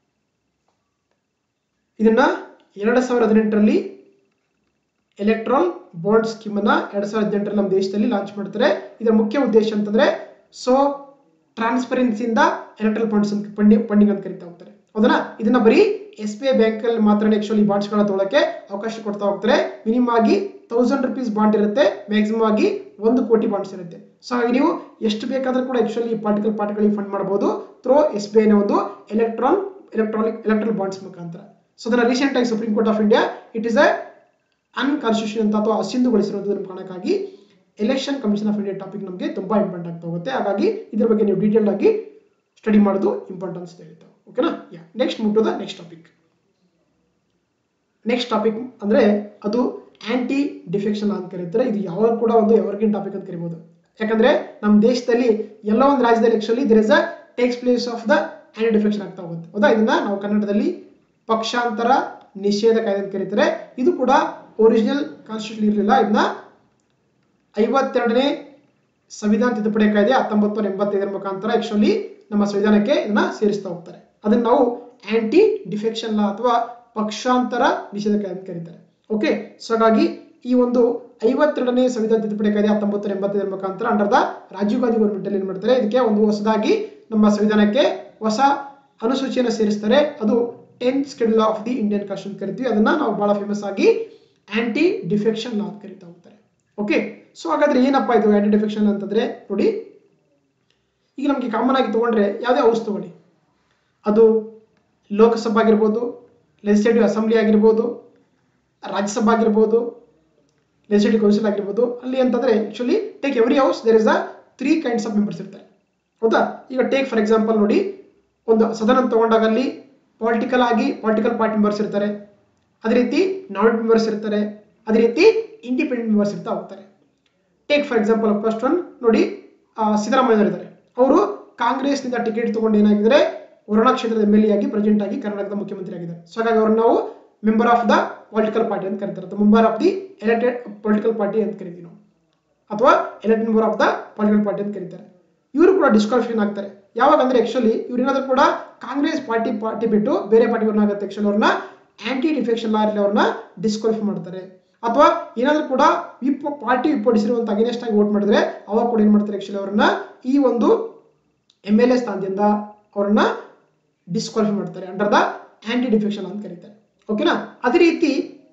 ಇದನ್ನ 2018ರಲ್ಲಿ ಎಲೆಕ್ಟ್ರಲ್ ಬಾಂಡ್ ಸ್ಕೀಮ್ ಅನ್ನ 2018ರಲ್ಲಿ ನಮ್ಮ ದೇಶದಲ್ಲಿ ಲಾಂಚ್ ಮಾಡ್ತಾರೆ. ಇದರ ಮುಖ್ಯ ಉದ್ದೇಶ ಅಂತಂದ್ರೆ ಸೊ ಟ್ರಾನ್ಸ್ಪರೆನ್ಸಿಯಿಂದ ಎಲೆಕ್ಟ್ರಲ್ ಬಾಂಡ್ಸ್ ಫಂಡಿಂಗ್ ಅಂತ ಕರಿತಾ ಹೋಗ್ತಾರೆ ಹೌದಾ. ಇದನ್ನ ಬರೀ SBI ಬ್ಯಾಂಕ್ ಅಲ್ಲಿ ಮಾತ್ರ ಆಕ್ಚುಲಿ ಬಾಂಡ್ಸ್ ಗಳ ತೊಗೊಳಕ್ಕೆ ಅವಕಾಶ ಕೊಡ್ತಾ ಹೋಗ್ತಾರೆ. ಮಿನಿಮಮ್ ಆಗಿ 1000 ರೂಪೀಸ್ ಬಾಂಡ್ ಇರುತ್ತೆ, ಮ್ಯಾಕ್ಸಿಮಮ್ ಆಗಿ 1 ಕೋಟಿ ಬಾಂಡ್ಸ್ ಇರುತ್ತೆ. ಸೊ ಹಾಗೆ ನೀವು ಎಷ್ಟು ಬೇಕಾದ್ರೂ ಕೂಡ ಆಕ್ಚುಲಿ ಪಾರ್ಟಿಕಲ್ ಪಾರ್ಟಿಗಳಿಗೆ ಫಂಡ್ ಮಾಡಬಹುದು ಥ್ರೂ SBI ನ ಒಂದು ಎಲೆಕ್ಟ್ರಲ್ ಬಾಂಡ್ಸ್ ಮುಖಾಂತರ. ಸೊ ಅದನ್ನ ರೀಸೆಂಟ್ ಆಗಿ supreme court of India it is a unconstitution ಅಂತ ಅಥವಾ ಅಸಿಂಧುಗೊಳಿಸಿರುವುದರ ಕಾರಣಕ್ಕಾಗಿ election commission of India topic ನಮಗೆ ತುಂಬಾ ಇಂಪಾರ್ಟೆಂಟ್ ಆಗ್ತಾ ಹೋಗುತ್ತೆ. ಹಾಗಾಗಿ ಇದ್ರ ಬಗ್ಗೆ ನೀವು ಡೀಟೇಲ್ ಆಗಿ ಸ್ಟಡಿ ಮಾಡೋದು ಇಂಪಾರ್ಟೆನ್ಸ್ ಇರುತ್ತೆ. ಓಕೆನಾ? Next move to the next topic ಅಂದ್ರೆ ಅದು ಆಂಟಿ ಡಿಫೆಕ್ಷನ್ ಅಂತ ಕರೀತಾರೆ. ಇದು ಯಾವಾಗ ಕೂಡ ಒಂದು ಎವರ್ಗ್ರೀನ್ ಟಾಪಿಕ್ ಅಂತ ಕರಿಬಹುದು. ಯಾಕಂದ್ರೆ ನಮ್ಮ ದೇಶದಲ್ಲಿ ಎಲ್ಲ ಒಂದು ರಾಜ್ಯದಲ್ಲಿ actually there is a takes place of the anti defection ಆಗ್ತಾ ಹೋಗುತ್ತೆ ಹೌದಾ. ಇದನ್ನ ನಾವು ಕನ್ನಡದಲ್ಲಿ ಪಕ್ಷಾಂತರ ನಿಷೇಧ ಕಾಯ್ದೆ ಅಂತ ಕರೀತಾರೆ. ಇದು ಕೂಡ ಒರಿಜಿನಲ್ ಕಾನ್ಸ್ಟಿಟ್ಯೂಷನ್ ಇರಲಿಲ್ಲ. ಇದನ್ನ 52ನೇ ಸಂವಿಧಾನ ತಿದ್ದುಪಡಿ ಕಾಯ್ದೆ 1985 ಮುಖಾಂತರ ಆಕ್ಚುಲಿ ನಮ್ಮ ಸಂವಿಧಾನಕ್ಕೆ ಇದನ್ನ ಸೇರಿಸ್ತಾ ಹೋಗ್ತಾರೆ. ಅದನ್ನ ನಾವು ಆಂಟಿ ಡಿಫೆಕ್ಷನ್ ಲಾ ಅಥವಾ ಪಕ್ಷಾಂತರ ನಿಷೇಧ ಕಾಯ್ದೆ ಅಂತ ಕರೀತಾರೆ. ಓಕೆ, ಸೊ ಹಾಗಾಗಿ ಈ ಒಂದು 52ನೇ ಸಂವಿಧಾನ ತಿದ್ದುಪಡಿ ಕಾಯ್ದೆ 1985 ಮುಖಾಂತರ under the Rajiv Gandhi government ಅಲ್ಲಿ ಏನ್ ಮಾಡ್ತಾರೆ, ಇದಕ್ಕೆ ಒಂದು ಹೊಸದಾಗಿ ನಮ್ಮ ಸಂವಿಧಾನಕ್ಕೆ ಹೊಸ ಅನುಸೂಚಿಯನ್ನು ಸೇರಿಸ್ತಾರೆ. ಅದು 10th schedule of the Indian constitution ಕರಿತೀವಿ. ಅದನ್ನ ನಾವು ಬಹಳ ಫೇಮಸ್ ಆಗಿ ಆಂಟಿ ಡಿಫೆಕ್ಷನ್ ಲಾ ಅಂತ ಕರಿತಾ ಹೋಗ್ತಾರೆ. ಓಕೆ, ಸೊ ಹಾಗಾದ್ರೆ ಏನಪ್ಪಾ ಇದು ಆಂಟಿ ಡಿಫೆಕ್ಷನ್ ಅಂತಂದ್ರೆ ನೋಡಿ, ಈಗ ನಮ್ಗೆ ಕಾಮನ್ ಆಗಿ ತಗೊಂಡ್ರೆ ಯಾವುದೇ ಹೌಸ್ ತಗೊಳ್ಳಿ, ಅದು ಲೋಕಸಭಾ ಆಗಿರ್ಬೋದು, ಲೆಜಿಸ್ಲೇಟಿವ್ ಅಸೆಂಬ್ಲಿ ಆಗಿರ್ಬೋದು, ರಾಜ್ಯಸಭಾ ಆಗಿರ್ಬೋದು, ಲೆಜಿಸ್ಲೇಟಿವ್ ಕೌನ್ಸಿಲ್ ಆಗಿರ್ಬೋದು. ಅಲ್ಲಿ ಅಂತಂದ್ರೆ actually take every house there is a 3 kinds of members ಇರ್ತಾರೆ ಹೌದಾ. ಈಗ ಟೇಕ್ ಫಾರ್ ಎಕ್ಸಾಂಪಲ್ ನೋಡಿ, ಒಂದು ಸದನ ತಗೊಂಡಾಗ ಅಲ್ಲಿ ಪಾಲಿಟಿಕಲ್ ಪಾರ್ಟಿ ಮೆಂಬರ್ಸ್ ಇರ್ತಾರೆ, ಅದೇ ರೀತಿ ನಾನ್ ಮೆಂಬರ್ಸ್ ಇರ್ತಾರೆ, ಅದೇ ರೀತಿ ಇಂಡಿಪೆಂಡೆಂಟ್ ಮೆಂಬರ್ಸ್ ಇರ್ತಾ ಹೋಗ್ತಾರೆ. Take for example first one ನೋಡಿ, ಸಿದ್ದರಾಮಯ್ಯ ಇದ್ದಾರೆ. ಅವರು ಕಾಂಗ್ರೆಸ್ನಿಂದ ಟಿಕೆಟ್ ತಗೊಂಡು ಏನಾಗಿದ್ದಾರೆ, ವರುಣಾ ಕ್ಷೇತ್ರದ MLA ಆಗಿ ಪ್ರೆಸಿಡೆಂಟ್ ಆಗಿ ಕರ್ನಾಟಕದ ಮುಖ್ಯಮಂತ್ರಿ ಆಗಿದ್ದಾರೆ. ಸೊ ಹಾಗಾಗಿ ಅವ್ರನ್ನ ನಾವು member of the political party ಅಂತ ಕರೀತಾರೆ, ಅಥವಾ member of the elected political party ಅಂತ ಕರಿತೀವಿ ನಾವು, ಅಥವಾ elected member of the political party ಅಂತ ಕರೀತಾರೆ. ಇವರು ಕೂಡ ಡಿಸ್ಕ್ವಾಲಿಫಿಕೇಶನ್ ಆಗ್ತಾರೆ. ಯಾವಾಗ ಅಂದ್ರೆ ಆಕ್ಚುಲಿ ಇವ್ರು ಏನಾದ್ರು ಕೂಡ ಕಾಂಗ್ರೆಸ್ ಪಾರ್ಟಿ ಬಿಟ್ಟು ಬೇರೆ ಪಾರ್ಟಿಗಳನ್ನ ಆಗುತ್ತೆ ಆಕ್ಚುಲಿ ಅವ್ರನ್ನ ಆಂಟಿ ಡಿಫೆಕ್ಷನ್ ಲಾ ಅಲ್ಲಿ ಅವ್ರನ್ನ ಡಿಸ್ಕ್ವಾಲಿಫೈ ಮಾಡ್ತಾರೆ. ಅಥವಾ ಏನಾದ್ರು ಕೂಡ ಪಾರ್ಟಿ ವಿಪಡಿಸಿರುವಂತ ಅಗೇನೆಸ್ಟ್ ಆಗಿ ವೋಟ್ ಮಾಡಿದ್ರೆ ಅವಾಗ ಕೂಡ ಏನ್ ಮಾಡ್ತಾರೆ ಆಕ್ಚುಲಿ ಅವ್ರನ್ನ ಈ ಒಂದು MLA ಸ್ಥಾನದಿಂದ ಅವ್ರನ್ನ ಡಿಸ್ಕ್ವಾಲಿಫೈ ಮಾಡ್ತಾರೆ, ಅಂಡರ್ ದ ಆಂಟಿ ಡಿಫೆಕ್ಷನ್ ಅಂತ ಕರೀತಾರೆ. ಓಕೆನಾ? ಅದೇ ರೀತಿ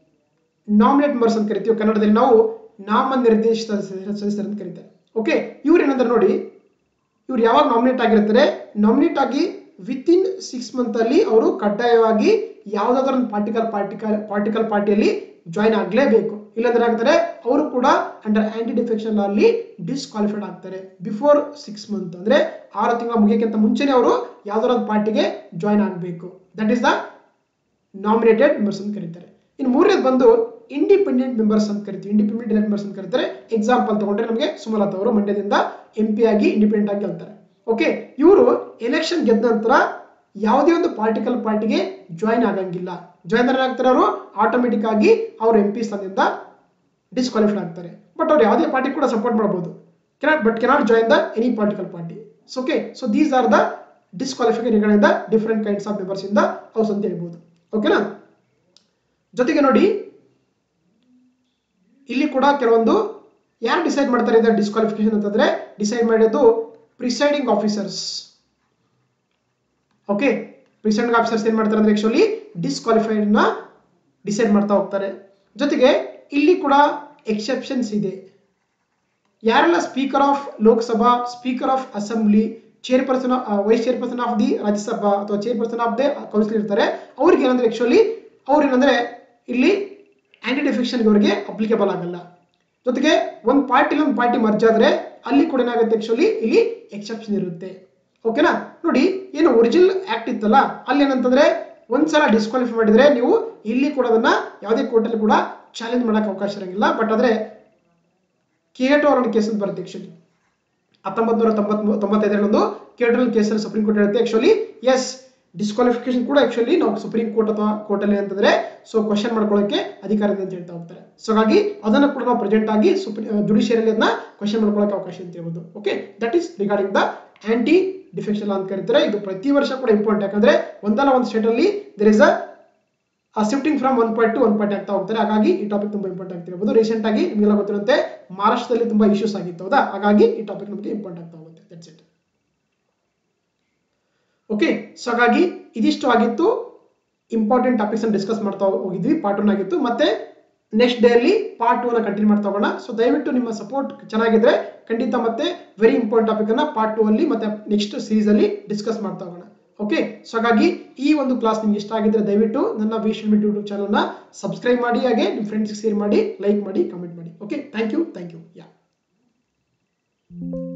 ನಾಮಿನೇಟ್ ಮೆಂಬರ್ಸ್ ಅಂತ ಕರಿತೀವಿ, ಕನ್ನಡದಲ್ಲಿ ನಾವು ನಾಮನಿರ್ದೇಶಿತ ಸದಸ್ಯರು ಅಂತ ಕರೀತಾರೆ. ಓಕೆ, ಇವ್ರು ಏನಂದ್ರೆ ನೋಡಿ, ಇವ್ರು ಯಾವಾಗ ನಾಮಿನೇಟ್ ಆಗಿರ್ತಾರೆ, ನಾಮಿನೇಟ್ ಆಗಿ ವಿತಿನ್ 6 months ಅಲ್ಲಿ ಅವರು ಕಡ್ಡಾಯವಾಗಿ ಯಾವ್ದಾದ್ರು ಒಂದು ಪಾರ್ಟಿಕಲ್ ಪಾರ್ಟಿಯಲ್ಲಿ ಜಾಯಿನ್ ಆಗ್ಲೇಬೇಕು. ಇಲ್ಲಾಂದ್ರೆ ಆಗ್ತಾರೆ ಅವರು ಕೂಡ ಅಂಡರ್ ಆಂಟಿ ಡಿಫೆಕ್ಷನ್ ಲಾ ಅಲ್ಲಿ ಡಿಸ್ಕ್ವಾಲಿಫೈಡ್ ಆಗ್ತಾರೆ ಬಿಫೋರ್ 6 months, ಅಂದ್ರೆ 6 ತಿಂಗಳ ಮುಗಿಯಕ್ಕಿಂತ ಮುಂಚೆನೆ ಅವರು ಯಾವ್ದಾದ್ರು ಒಂದು ಪಾರ್ಟಿಗೆ ಜಾಯಿನ್ ಆಗಬೇಕು. That is the nominated members ಅಂತ ಕರೀತಾರೆ. ಇನ್ನು ಮೂರನೇದು ಬಂದು ಇಂಡಿಪೆಂಡೆಂಟ್ ಮೆಂಬರ್ಸ್ ಅಂತ ಕರಿತೀವಿ, ಇಂಡಿಪೆಂಡೆಂಟ್ ಎಲೆಕ್ಟ್ ಮೆಂಬರ್ಸ್ ಅಂತ ಕರೀತಾರೆ. ಎಕ್ಸಾಂಪಲ್ ತಗೊಂಡ್ರೆ ನಮಗೆ ಸುಮಲತಾ ಅವರು ಮಂಡ್ಯದಿಂದ MP ಆಗಿ ಇಂಡಿಪೆಂಡೆಂಟ್ ಆಗಿ ಗೆಲ್ತಾರೆ. ಓಕೆ, ಇವರು ಎಲೆಕ್ಷನ್ ಗೆದ್ದ ನಂತರ ಯಾವುದೇ ಒಂದು ಪಾರ್ಟಿಕಲ್ ಪಾರ್ಟಿಗೆ ಜಾಯಿನ್ ಆಗಂಗಿಲ್ಲ. ಜಾಯಿನ್ ಆಗ್ತಾರೆ ಅವರು ಆಟೋಮೆಟಿಕ್ ಆಗಿ ಅವರು MP ಸ್ಥಾನದಿಂದ ಡಿಸ್ಕ್ವಾಲಿಫೈಡ್ ಆಗ್ತಾರೆ. ಬಟ್ ಅವ್ರು ಯಾವುದೇ ಪಾರ್ಟಿ ಕೂಡ ಸಪೋರ್ಟ್ ಮಾಡಬಹುದು, cannot join the any particular party. Okay, so these are the disqualification ಇಂದ ಡಿಫರೆಂಟ್ ಕೈಂಡ್ಸ್ ಆಫ್ ಮೆಂಬರ್ಸ್ ಇಂದ ಹೌಸ್ ಅಂತ ಹೇಳ್ಬೋದು. ಓಕೆನಾ? ಜೊತೆಗೆ ನೋಡಿ, ಇಲ್ಲಿ ಕೂಡ ಕೆಲವೊಂದು ಯಾರು ಡಿಸೈಡ್ ಮಾಡ್ತಾರೆ ಇದರ ಡಿಸ್ಕ್ವಾಲಿಫಿಕೇಶನ್ ಅಂತಂದ್ರೆ, ಡಿಸೈಡ್ ಮಾಡೋದು presiding officers. Okay, presiding officers ಏನ್ ಮಾಡ್ತಾರೆ ಅಂದ್ರೆ ಆಕ್ಚುಲಿ ಡಿಸ್ಕ್ವಾಲಿಫೈಡ್ ನ ಡಿಸೈಡ್ ಮಾಡ್ತಾ ಹೋಗ್ತಾರೆ. ಜೊತೆಗೆ ಇಲ್ಲಿ ಕೂಡ ಎಕ್ಸೆಪ್ಷನ್ಸ್ ಇದೆ. ಯಾರೆಲ್ಲ speaker of Lok Sabha, speaker of assembly, chairperson vice chairperson of the Rajya Sabha ಅಥವಾ ಚೇರ್ಪರ್ಸನ್ ಆಫ್ ದಿ ಕೌನ್ಸಿಲ್ ಇರ್ತಾರೆ, ಅವ್ರಿಗೆ ಏನಂದ್ರೆ ಆಕ್ಚುಲಿ ಅವ್ರು ಏನಂದ್ರೆ ಇಲ್ಲಿ ಆಂಟಿ ಡಿಫೆಕ್ಷನ್ ಅವರಿಗೆ ಅಪ್ಲಿಕೇಬಲ್ ಆಗಲ್ಲ. ಜೊತೆಗೆ ಒಂದು ಪಾರ್ಟಿ ಮರ್ಜ್ ಆದ್ರೆ ಅಲ್ಲಿ ಕೂಡ ಏನಾಗುತ್ತೆ ಆಕ್ಚುಲಿ ಇಲ್ಲಿ ಎಕ್ಸೆಪ್ಷನ್ ಇರುತ್ತೆ. ಓಕೆನಾ? ನೋಡಿ, ಏನು ಒರಿಜಿನಲ್ ಆಕ್ಟ್ ಇತ್ತಲ್ಲ ಅಲ್ಲಿ ಏನಂತಂದ್ರೆ ಒಂದ್ಸಲ ಡಿಸ್ಕ್ವಾಲಿಫೈ ಮಾಡಿದ್ರೆ ನೀವು ಇಲ್ಲಿ ಕೂಡ ಅದನ್ನ ಯಾವುದೇ ಕೋರ್ಟ್ ಅಲ್ಲಿ ಕೂಡ ಚಾಲೆಂಜ್ ಮಾಡಕ್ಕೆ ಅವಕಾಶ ಇರಂಗಿಲ್ಲ. ಬಟ್ ಆದ್ರೆ ಕೇಟೋ ಅವರ ಕೇಸ್ ಅಂತ ಬರುತ್ತೆ ಆಕ್ಚುಲಿ 1995 ಕೇಟೋ ಕೇಸಲ್ಲಿ ಸುಪ್ರೀಂ ಕೋರ್ಟ್ ಹೇಳುತ್ತೆ ಆಕ್ಚುಲಿ ಎಸ್ ಡಿಸ್ಕ್ವಾಲಿಫಿಕೇಶನ್ ಕೂಡ ಆಕ್ಚುಲಿ ನಾವು ಸುಪ್ರೀಂ ಕೋರ್ಟ್ ಅಥವಾ ಕೋರ್ಟ್ ಅಲ್ಲಿ ಅಂತಂದ್ರೆ ಸೊ ಕ್ವಶನ್ ಮಾಡ್ಕೊಳ್ಳೋಕೆ ಅಧಿಕಾರ ಇದೆ ಅಂತ ಹೇಳ್ತಾ ಹೋಗ್ತಾರೆ. ಸೊ ಹಾಗಾಗಿ ಅದನ್ನು ಕೂಡ ನಾವು ಪ್ರೆಸೆಂಟ್ ಆಗಿ ಜುಡಿಷಿಯರಿಯಲ್ಲಿ ಅದನ್ನ ಕ್ವಶನ್ ಮಾಡ್ಕೊಳ್ಳೋಕೆ ಅವಕಾಶ ಅಂತ ಹೇಳ್ಬೋದು. Okay, that is regarding the anti defection ಅಂತ ಕರೀತಾರೆ. ಇದು ಪ್ರತಿ ವರ್ಷ ಕೂಡ ಇಂಪಾರ್ಟೆಂಟ್, ಯಾಕಂದ್ರೆ ಒಂದಲ್ಲ ಒಂದು ಸ್ಟೇಟ್ ಅಲ್ಲಿ there is a shifting from 1 point to 1 point ಆಗ್ತಾ ಹೋಗ್ತಾರೆ. ಹಾಗಾಗಿ ಈ ಟಾಪಿಕ್ ತುಂಬಾ ಇಂಪಾರ್ಟೆಂಟ್ ಆಗ್ತಿರ್ಬೋದು. ರೀಸೆಂಟ್ ಆಗಿ ನಿಮಗೆಲ್ಲ ಗೊತ್ತಿರುತ್ತೆ ಮಹಾರಾಷ್ಟ್ರದಲ್ಲಿ ತುಂಬಾ ಇಶ್ಯೂಸ್ ಆಗಿತ್ತು, ಹೌದಾ? ಹಾಗಾಗಿ ಈ ಟಾಪಿಕ್ ನಮಗೆ ಇಂಪಾರ್ಟೆಂಟ್ ಆಗ್ತಾ ಹೋಗುತ್ತೆ. That's it. ಓಕೆ, ಸೊ ಹಾಗಾಗಿ ಇದಿಷ್ಟು ಆಗಿತ್ತು ಇಂಪಾರ್ಟೆಂಟ್ ಟಾಪಿಕ್ಸ್ ಅನ್ನು ಡಿಸ್ಕಸ್ ಮಾಡ್ತಾ ಹೋಗಿದ್ವಿ. ಪಾರ್ಟ್ 1 ಆಗಿತ್ತು. ಮತ್ತೆ ನೆಕ್ಸ್ಟ್ ಡೇ ಅಲ್ಲಿ ಪಾರ್ಟ್ 2 ಅನ್ನ ಕಂಟಿನ್ಯೂ ಮಾಡ್ತಾ ಹೋಗೋಣ. ಸೊ ದಯವಿಟ್ಟು ನಿಮ್ಮ ಸಪೋರ್ಟ್ ಚೆನ್ನಾಗಿದ್ರೆ ಖಂಡಿತ ಮತ್ತೆ ವೆರಿ ಇಂಪಾರ್ಟೆಂಟ್ ಟಾಪಿಕ್ ಅನ್ನ ಪಾರ್ಟ್ 2 ಅಲ್ಲಿ ಮತ್ತೆ ನೆಕ್ಸ್ಟ್ ಸೀರೀಸ್ ಅಲ್ಲಿ ಡಿಸ್ಕಸ್ ಮಾಡ್ತಾ ಹೋಗೋಣ. ಓಕೆ, ಸೊ ಹಾಗಾಗಿ ಈ ಒಂದು ಕ್ಲಾಸ್ ನಿಮ್ಗೆ ಇಷ್ಟ ಆಗಿದ್ರೆ ದಯವಿಟ್ಟು ನನ್ನ ವಿಶ್ವ ಯೂಟ್ಯೂಬ್ ಚಾನಲ್ ನ ಸಬ್ಸ್ಕ್ರೈಬ್ ಮಾಡಿ, ಹಾಗೆ ನಿಮ್ಮ ಫ್ರೆಂಡ್ಸ್ಗೆ ಶೇರ್ ಮಾಡಿ, ಲೈಕ್ ಮಾಡಿ, ಕಮೆಂಟ್ ಮಾಡಿ. Okay, thank you. ಯಾ